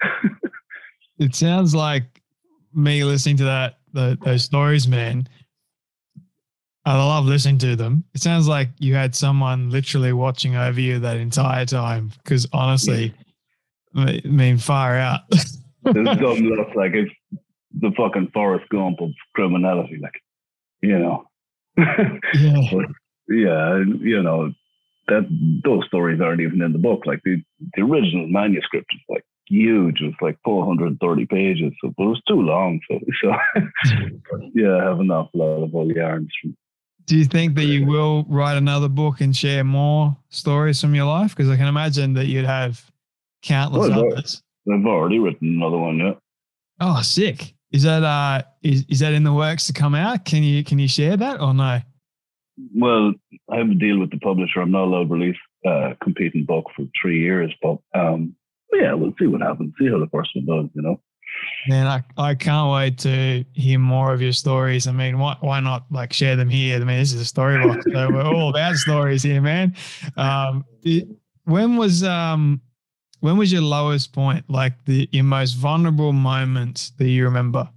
It sounds like me listening to that, the, those stories, man. I love listening to them. It sounds like you had someone literally watching over you that entire time. Because honestly, yeah. I mean, far out. There's something looks like it's the fucking Forrest Gump of criminality, like, you know. Yeah. But, yeah, you know, that those stories aren't even in the book. Like the, the original manuscript is like huge. It was like four hundred thirty pages, so but it was too long. So, so yeah, I have an awful lot of old yarns. From, Do you think that you will write another book and share more stories from your life? Because I can imagine that you'd have countless well, others. I've already written another one, yeah. Oh, sick! Is that uh, is is that in the works to come out? Can you can you share that or no? Well, I have a deal with the publisher. I'm not allowed to release a competing book for three years, but um, yeah, we'll see what happens. See how the first one does, you know. Man, I, I can't wait to hear more of your stories. I mean, why why not like share them here? I mean, this is a story box, so we're all about stories here, man. Um, it, when was um when was your lowest point? Like the your most vulnerable moment that you remember?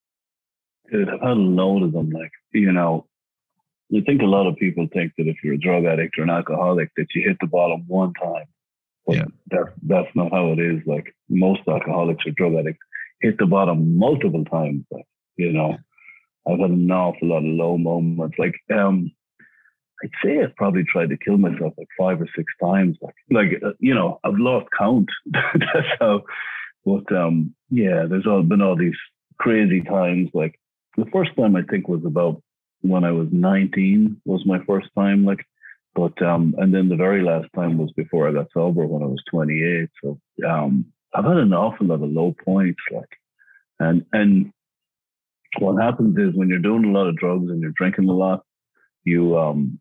Dude, I've had a load of them. Like, you know. I think a lot of people think that if you're a drug addict or an alcoholic, that you hit the bottom one time. But yeah. that's, that's not how it is. Like most alcoholics or drug addicts hit the bottom multiple times. Like, you know, I've had an awful lot of low moments. Like, um, I'd say I've probably tried to kill myself like five or six times. Like, like uh, you know, I've lost count. That's how, but um, yeah, there's all been all these crazy times. Like the first time I think was about when I was nineteen was my first time, like, but, um, and then the very last time was before I got sober when I was twenty-eight. So, um, I've had an awful lot of low points, like, and, and what happens is when you're doing a lot of drugs and you're drinking a lot, you, um,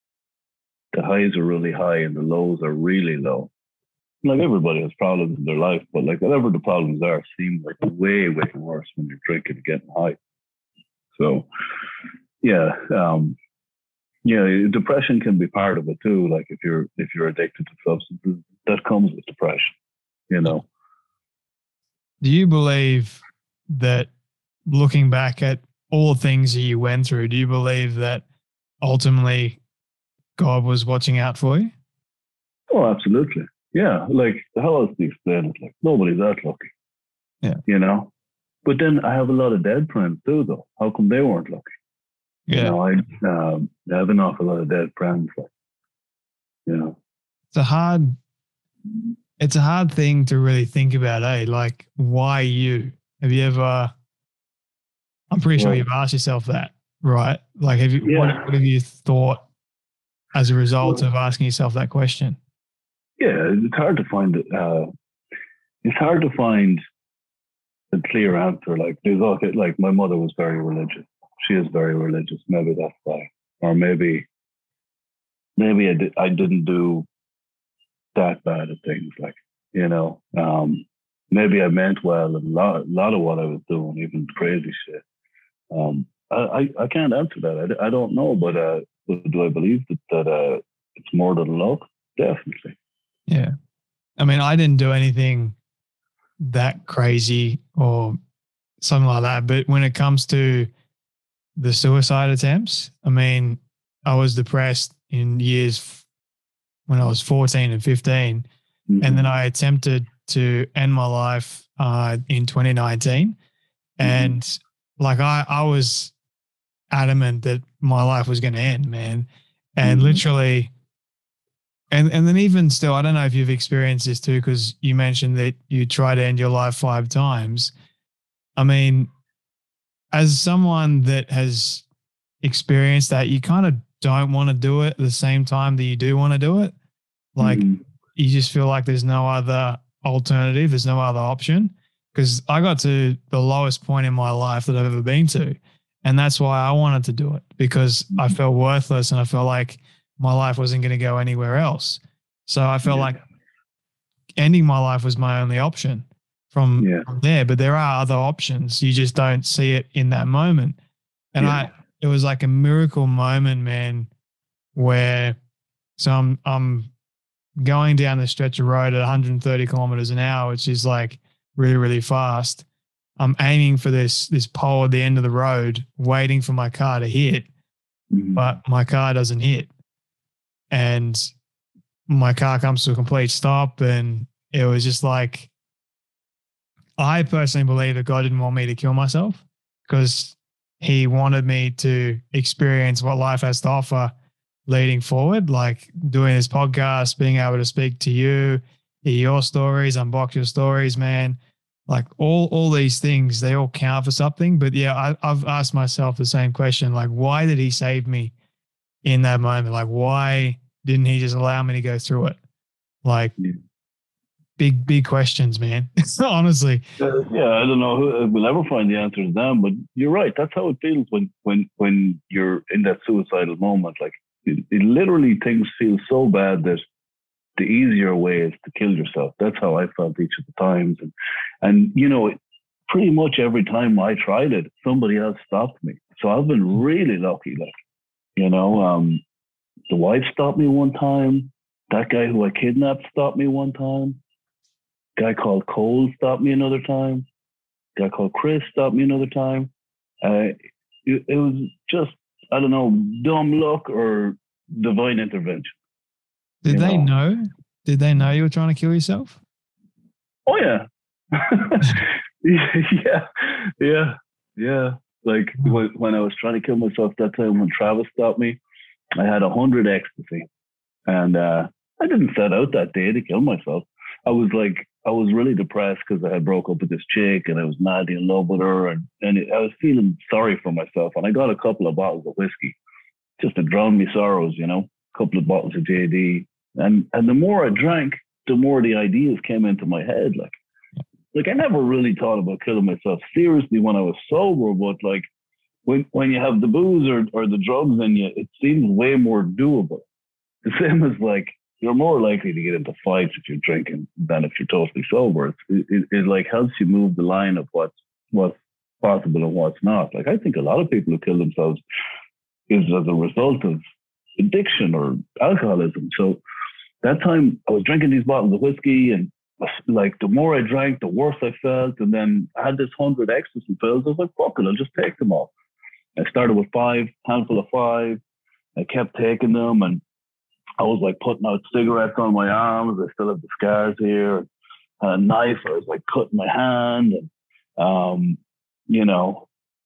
the highs are really high and the lows are really low. Like everybody has problems in their life, but like whatever the problems are seem like way, way worse when you're drinking and getting high. So, yeah, um, yeah, depression can be part of it too. Like if you're if you're addicted to substances, that comes with depression, you know. Do you believe that looking back at all the things that you went through, do you believe that ultimately God was watching out for you? Oh, absolutely. Yeah, like how else do you explain it? Like nobody's that lucky. Yeah, you know. But then I have a lot of dead friends too, though. How come they weren't lucky? Yeah. You know, I um, have an awful lot of dead friends. Like, you know, it's a hard, it's a hard thing to really think about, eh? Like, why you? Have you ever? I'm pretty sure well, you've asked yourself that, right? Like, have you? Yeah. What, what have you thought as a result well, of asking yourself that question? Yeah, it's hard to find. Uh, it's hard to find a clear answer. Like, there's okay, like my mother was very religious. She is very religious. Maybe that's why, or maybe, maybe I, di- I didn't do that bad at things. Like, you know, um, maybe I meant well. A lot, a lot of what I was doing, even crazy shit. Um, I, I, I can't answer that. I, I don't know, but uh, But do I believe that, that uh, it's more than luck? Definitely. Yeah. I mean, I didn't do anything that crazy or something like that. But when it comes to the suicide attempts, I mean, I was depressed in years when I was fourteen and fifteen. Mm-hmm. And then I attempted to end my life uh, in twenty nineteen. Mm-hmm. And like I, I was adamant that my life was going to end, man. And mm-hmm. literally, and, and then even still, I don't know if you've experienced this too, because you mentioned that you tried to end your life five times. I mean, as someone that has experienced that, you kind of don't want to do it at the same time that you do want to do it. Like mm-hmm. you just feel like there's no other alternative. There's no other option. Because I got to the lowest point in my life that I've ever been to. And that's why I wanted to do it, because mm-hmm. I felt worthless and I felt like my life wasn't going to go anywhere else. So I felt yeah. like ending my life was my only option from, yeah. from there. But there are other options. You just don't see it in that moment. And yeah. I, it was like a miracle moment, man, where so I'm, I'm going down the stretch of road at one hundred thirty kilometers an hour, which is like really, really fast. I'm aiming for this, this pole at the end of the road, waiting for my car to hit, mm-hmm. but my car doesn't hit. And my car comes to a complete stop. And it was just like, I personally believe that God didn't want me to kill myself, because he wanted me to experience what life has to offer leading forward, like doing this podcast, being able to speak to you, hear your stories, unbox your stories, man. Like all, all these things, they all count for something. But yeah, I, I've asked myself the same question, like, why did he save me in that moment? Like, why didn't he just allow me to go through it? Like yeah. big, big questions, man. Honestly. Uh, yeah, I don't know who we'll ever find the answers down, but you're right. That's how it feels when, when, when you're in that suicidal moment. Like it, it literally things feel so bad that the easier way is to kill yourself. That's how I felt each of the times. And, and you know, pretty much every time I tried it, somebody else stopped me. So I've been really lucky. Like, you know, um, the wife stopped me one time. That guy who I kidnapped stopped me one time. Guy called Cole stopped me another time. Guy called Chris stopped me another time. Uh, it, it was just, I don't know, dumb luck or divine intervention. Did they know? know? Did they know you were trying to kill yourself? Oh, yeah. yeah. Yeah. Yeah. Like when, when I was trying to kill myself that time when Travis stopped me, I had a hundred ecstasy. And uh, I didn't set out that day to kill myself. I was like, I was really depressed because I had broke up with this chick and I was madly in love with her. And, and it, I was feeling sorry for myself. And I got a couple of bottles of whiskey just to drown my sorrows, you know, a couple of bottles of J D. And and the more I drank, the more the ideas came into my head. Like, like I never really thought about killing myself seriously when I was sober, but like when when you have the booze or, or the drugs in you, it seems way more doable. The same as like you're more likely to get into fights if you're drinking than if you're totally sober. It, it, it like helps you move the line of what's what's possible and what's not. Like I think a lot of people who kill themselves is as a result of addiction or alcoholism. So that time I was drinking these bottles of whiskey, and like the more I drank, the worse I felt. And then I had this hundred ecstasy pills. I was like, fuck it, I'll just take them all. I started with five, handful of five. I kept taking them, and I was like putting out cigarettes on my arms. I still have the scars here. I had a knife. I was like cutting my hand, and um, you know,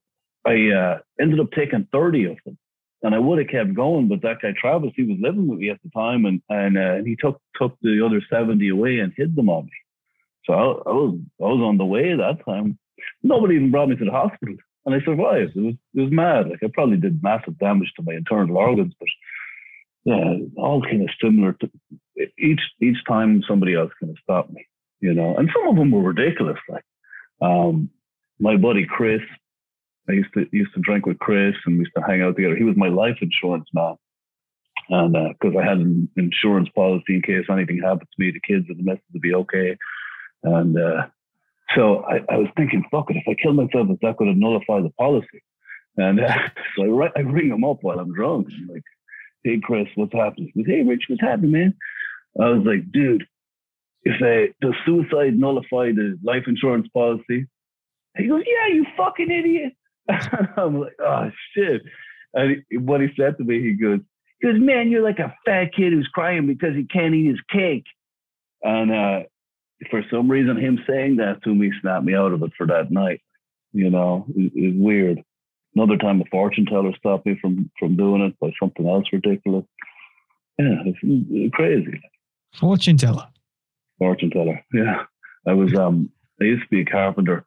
I uh, ended up taking thirty of them. And I would have kept going, but that guy Travis, he was living with me at the time, and and uh, he took took the other seventy away and hid them on me. So I, I was I was on the way that time. Nobody even brought me to the hospital, and I survived. It was it was mad. Like I probably did massive damage to my internal organs, but yeah, all kind of similar to each each time somebody else kind of stopped me, you know. And some of them were ridiculous. Like um, my buddy Chris. I used to used to drink with Chris, and we used to hang out together. He was my life insurance man, and because uh, I had an insurance policy in case anything happened to me, the kids and the missus would be okay. And uh, so I, I was thinking, fuck it, if I kill myself, is that going to nullify the policy? And uh, so I, I ring him up while I'm drunk. I'm like, hey, Chris, what's happening? He goes, hey, Rich, what's happening, man? I was like, dude, if uh, does suicide nullify the life insurance policy? He goes, yeah, you fucking idiot. I'm like, oh, shit. And he, what he said to me, he goes, he goes, man, you're like a fat kid who's crying because he can't eat his cake. And uh, for some reason, him saying that to me snapped me out of it for that night. You know, it, it's weird. Another time, a fortune teller stopped me from, from doing it by something else ridiculous. Yeah, it's, it's crazy. Fortune teller. Fortune teller. Yeah. I was, um, I used to be a carpenter.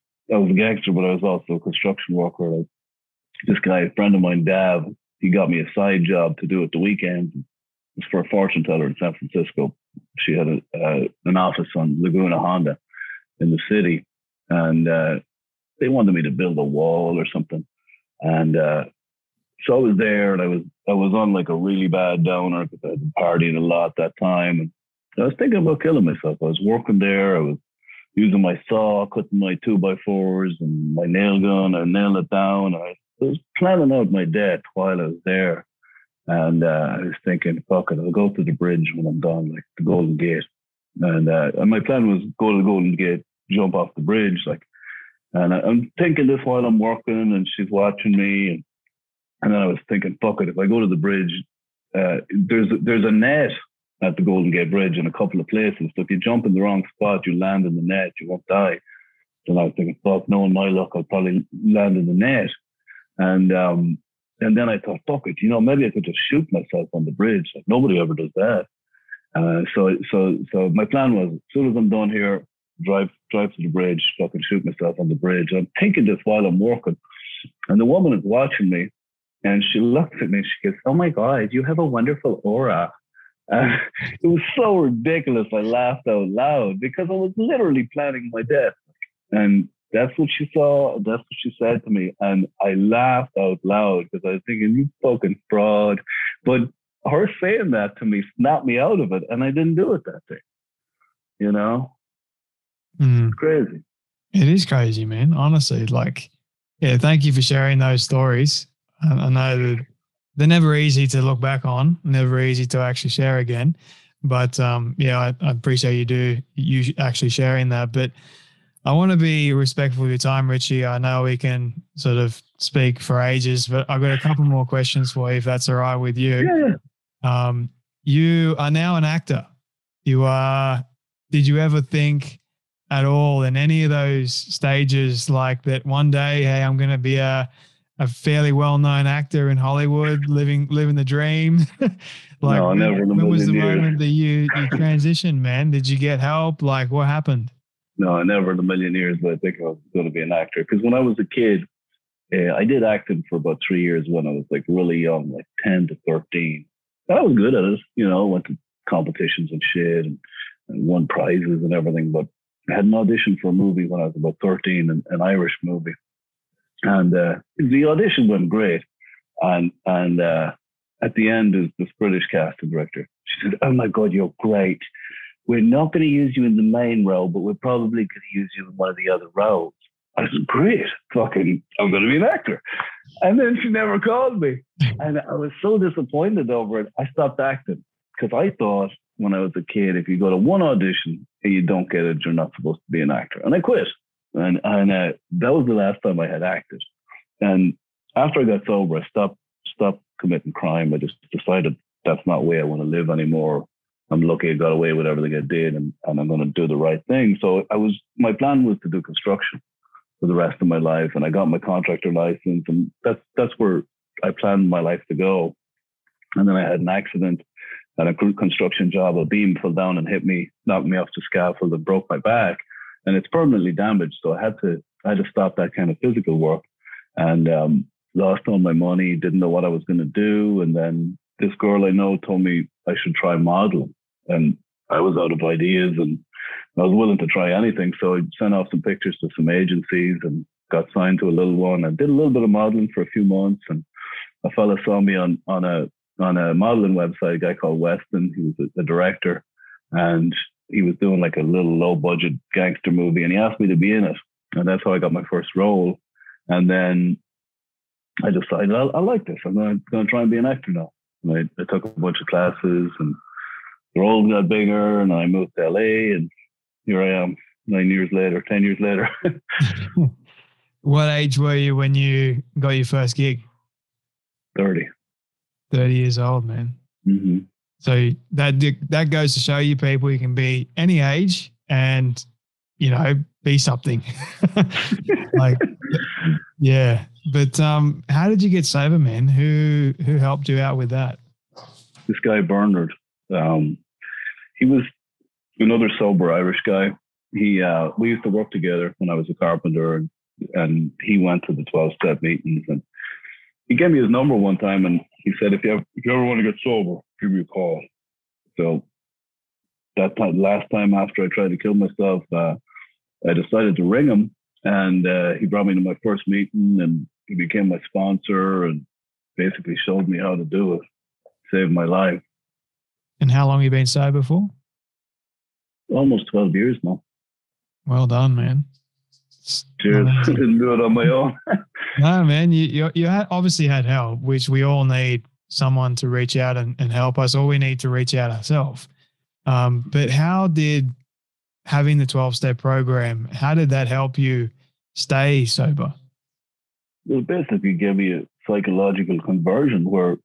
I was a gangster, but I was also a construction worker. Like, this guy, a friend of mine, Dav, he got me a side job to do at the weekends. It was for a fortune teller in San Francisco. She had a, uh, an office on Laguna Honda in the city. And uh, they wanted me to build a wall or something. And uh, so I was there, and I was I was on like a really bad downer because I had been partying a lot that time. And I was thinking about killing myself. I was working there. I was using my saw, cutting my two by fours and my nail gun. I nailed it down. I was planning out my death while I was there. And uh, I was thinking, fuck it, I'll go to the bridge when I'm done, like the Golden Gate. And, uh, and my plan was go to the Golden Gate, jump off the bridge. Like, and I, I'm thinking this while I'm working, and she's watching me. And, and then I was thinking, fuck it, if I go to the bridge, uh, there's, there's a net at the Golden Gate Bridge in a couple of places. So if you jump in the wrong spot, you land in the net, you won't die. And I was thinking, fuck, knowing my luck, I'll probably land in the net. And um, and then I thought, fuck it, you know, maybe I could just shoot myself on the bridge. Like, nobody ever does that. Uh, so so so my plan was, as soon as I'm done here, drive drive to the bridge, fucking shoot myself on the bridge. I'm thinking this while I'm working. And the woman is watching me, and she looks at me and she goes, oh my God, you have a wonderful aura. And it was so ridiculous. I laughed out loud because I was literally planning my death. And that's what she saw. That's what she said to me. And I laughed out loud because I was thinking, you fucking fraud. But her saying that to me snapped me out of it. And I didn't do it that day. You know? Mm. It's crazy. It is crazy, man. Honestly, like, yeah, thank you for sharing those stories. I, I know that they're never easy to look back on, never easy to actually share again. But um, yeah, I, I appreciate you do you actually sharing that. But I want to be respectful of your time, Richie. I know we can sort of speak for ages, but I've got a couple more questions for you, if that's all right with you. Yeah. Um, you are now an actor. You are. Did you ever think at all in any of those stages like that one day, hey, I'm going to be a a fairly well-known actor in Hollywood, living living the dream? Like, no, when, never. when was the years. moment that you you transitioned, man? Did you get help? Like, what happened? No, never in a million years did I think I was going to be an actor. Because when I was a kid, uh, I did acting for about three years when I was like really young, like ten to thirteen. I was good at it, you know, went to competitions and shit and, and won prizes and everything. But I had an audition for a movie when I was about thirteen, an, an Irish movie. And uh, the audition went great. And and uh, at the end is this British casting director. She said, oh my God, you're great. We're not going to use you in the main role, but we're probably going to use you in one of the other roles. I said, great, fucking, I'm going to be an actor. And then she never called me. And I was so disappointed over it. I stopped acting because I thought when I was a kid, if you go to one audition and you don't get it, you're not supposed to be an actor. And I quit. And, and uh, that was the last time I had acted. And after I got sober, I stopped, stopped committing crime. I just decided that's not the way I want to live anymore. I'm lucky I got away with everything I did, and, and I'm going to do the right thing. So I was, my plan was to do construction for the rest of my life. And I got my contractor license, and that's, that's where I planned my life to go. And then I had an accident at a construction job. A beam fell down and hit me, knocked me off the scaffold and broke my back. And it's permanently damaged. So I had to, I had to stop that kind of physical work, and um, lost all my money, didn't know what I was going to do. And then this girl I know told me I should try modeling. And I was out of ideas, and I was willing to try anything. So I sent off some pictures to some agencies and got signed to a little one. I did a little bit of modeling for a few months, and a fella saw me on, on a on a modeling website, a guy called Weston. He was a, a director, and he was doing like a little low budget gangster movie, and he asked me to be in it. And that's how I got my first role. And then I decided, I, I like this. I'm going to try and be an actor now. And I, I took a bunch of classes, and the role got bigger, and I moved to L A, and here I am nine years later, ten years later. What age were you when you got your first gig? thirty. thirty years old, man. Mm-hmm. So that that goes to show you people you can be any age and, you know, be something. Like, yeah. But um, how did you get sober, man? Who who helped you out with that? This guy, Bernard, um, he was another sober Irish guy. He uh, we used to work together when I was a carpenter, and, and he went to the twelve-step meetings, and he gave me his number one time, and he said, if you ever, if you ever want to get sober, give me a call. So that time, last time after I tried to kill myself, uh, I decided to ring him, and uh, he brought me to my first meeting, and he became my sponsor and basically showed me how to do it, saved my life. And how long have you been sober for? Almost twelve years now. Well done, man. Cheers. I didn't do it on my own. No, man, you you, you had obviously had help, which we all need someone to reach out and, and help us, or we need to reach out ourselves. Um, but how did having the twelve-step program, how did that help you stay sober? It basically gave me a psychological conversion where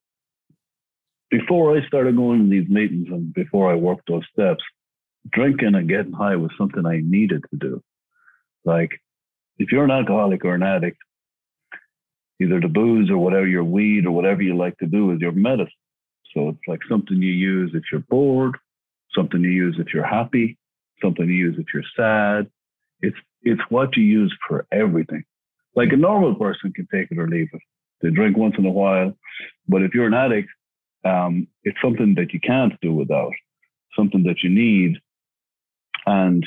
before I started going to these meetings and before I worked those steps, drinking and getting high was something I needed to do. Like, if you're an alcoholic or an addict, either the booze or whatever, your weed or whatever you like to do is your medicine. So it's like something you use if you're bored, something you use if you're happy, something you use if you're sad. It's it's what you use for everything. Like a normal person can take it or leave it. They drink once in a while. But if you're an addict, um, it's something that you can't do without, something that you need. And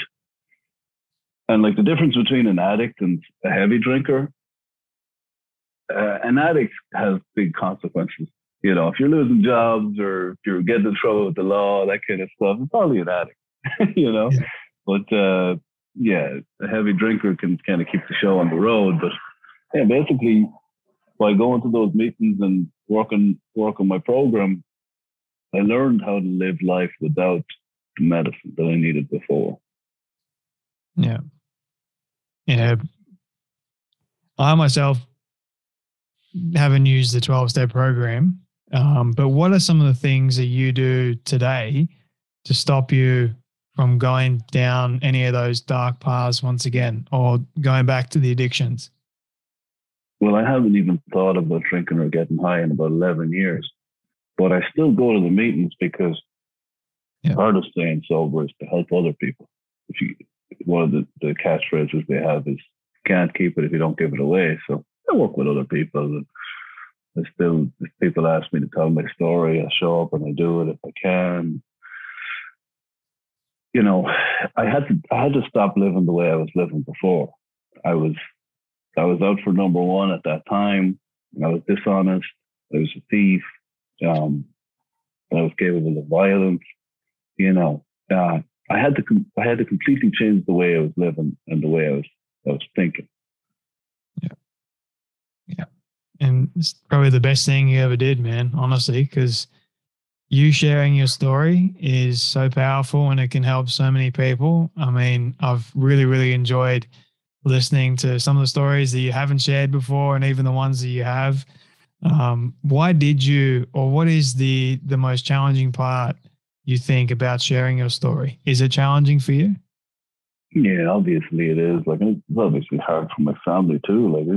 and like the difference between an addict and a heavy drinker, uh, an addict has big consequences. You know, if you're losing jobs or if you're getting in trouble with the law, that kind of stuff, it's probably an addict, you know. Yeah. But uh, yeah, a heavy drinker can kind of keep the show on the road. But yeah, basically, by going to those meetings and working working my program, I learned how to live life without the medicine that I needed before. Yeah. Yeah. I myself haven't used the twelve-step program, um, but what are some of the things that you do today to stop you from going down any of those dark paths once again, or going back to the addictions? Well, I haven't even thought about drinking or getting high in about eleven years, but I still go to the meetings because yeah. part of staying sober is to help other people. If you, one of the, the catchphrases they have is, can't keep it if you don't give it away. So I work with other people, and I still, if people ask me to tell my story, I show up and I do it if I can. You know, I had to I had to stop living the way I was living before. I was I was out for number one at that time. I was dishonest. I was a thief. Um, I was capable of violence. You know, uh, I had to I had to completely change the way I was living and the way I was I was thinking. Yeah, yeah, and it's probably the best thing you ever did, man. Honestly, because you sharing your story is so powerful and it can help so many people. I mean, I've really, really enjoyed listening to some of the stories that you haven't shared before, and even the ones that you have. Um, why did you, or what is the the most challenging part you think about sharing your story? Is it challenging for you? Yeah, obviously it is. Like, it's obviously hard for my family too. Like,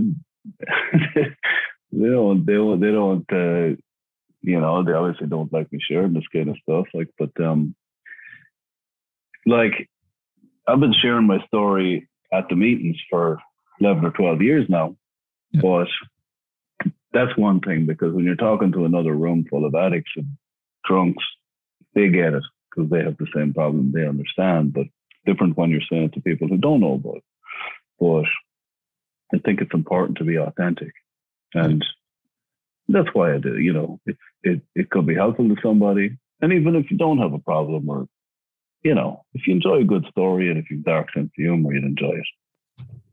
they don't, they don't, they don't. Uh, you know, they obviously don't like me sharing this kind of stuff. Like, but um, like, I've been sharing my story at the meetings for eleven or twelve years now. Yeah. But that's one thing, because when you're talking to another room full of addicts and drunks, they get it because they have the same problem. They understand, but different when you're saying it to people who don't know about it. But I think it's important to be authentic. And that's why I do. You know, it, it, it could be helpful to somebody. And even if you don't have a problem, or, you know, if you enjoy a good story and if you've dark sense of humor, you'd enjoy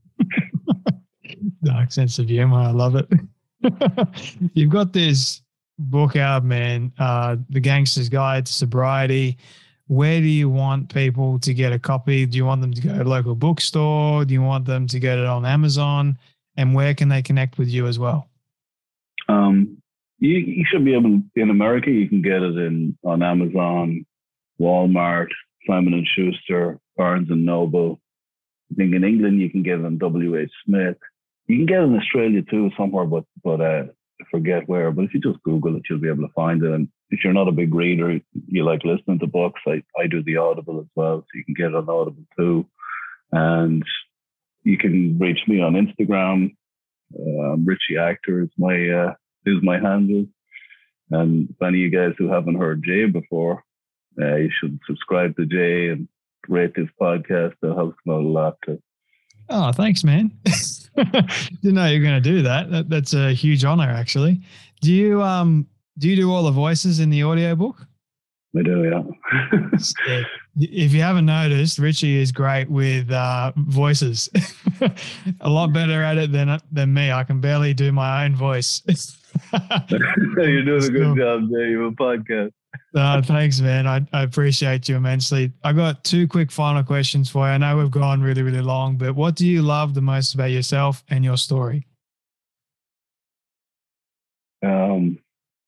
it. Dark sense of humor. I love it. You've got this book out, man. Uh, The Gangster's Guide to Sobriety. Where do you want people to get a copy? Do you want them to go to a local bookstore? Do you want them to get it on Amazon? And where can they connect with you as well? Um, you, you should be able, in America, you can get it in on Amazon, Walmart, Simon and Schuster, Barnes and Noble. I think in England you can get it on W H Smith. You can get it in Australia too, somewhere, but but uh, I forget where. But if you just Google it, you'll be able to find it. And if you're not a big reader, you like listening to books, I, I do the Audible as well, so you can get it on Audible too. And you can reach me on Instagram. Um, Richie Actor is my uh, is my handle. And if any of you guys who haven't heard Jay before, uh, you should subscribe to Jay and rate this podcast. That helps me out a lot too. Oh, thanks, man. Didn't know you were going to do that. that. That's a huge honor, actually. Do you um do you do all the voices in the audiobook? I do, yeah. If you haven't noticed, Richie is great with uh, voices. A lot better at it than than me. I can barely do my own voice. You're doing a good job, Jay. You have a podcast. Uh, thanks, man. I, I appreciate you immensely. I got two quick final questions for you. I know we've gone really, really long, but what do you love the most about yourself and your story? Um,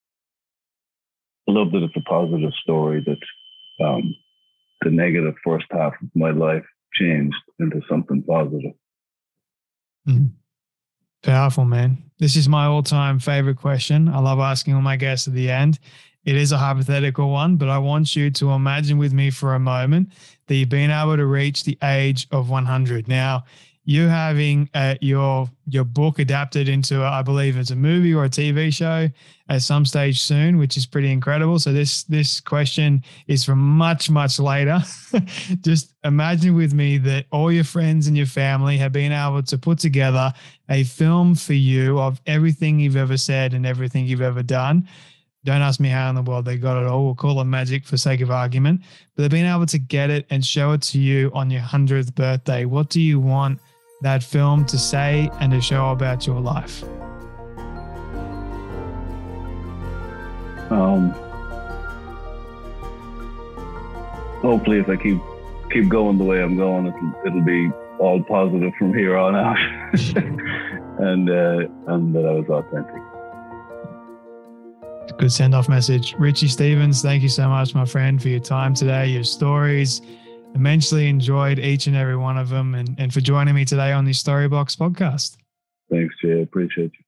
I love that it's a positive story, that um, the negative first half of my life changed into something positive. Mm. Powerful, man. This is my all-time favorite question. I love asking all my guests at the end. It is a hypothetical one, but I want you to imagine with me for a moment that you've been able to reach the age of one hundred. Now, you having uh, your your book adapted into, I believe it's a movie or a T V show at some stage soon, which is pretty incredible. So this this question is from much, much later. Just imagine with me that all your friends and your family have been able to put together a film for you of everything you've ever said and everything you've ever done. Don't ask me how in the world they got it all. We'll call it magic for sake of argument. But they've been able to get it and show it to you on your hundredth birthday. What do you want that film to say and to show about your life? Um, hopefully, if I keep keep going the way I'm going, it'll, it'll be all positive from here on out, and uh, and that I was authentic. Good send-off message. Richie Stephens, thank you so much, my friend, for your time today, your stories. Immensely enjoyed each and every one of them, and, and for joining me today on the Storybox podcast. Thanks, Jay. I appreciate you.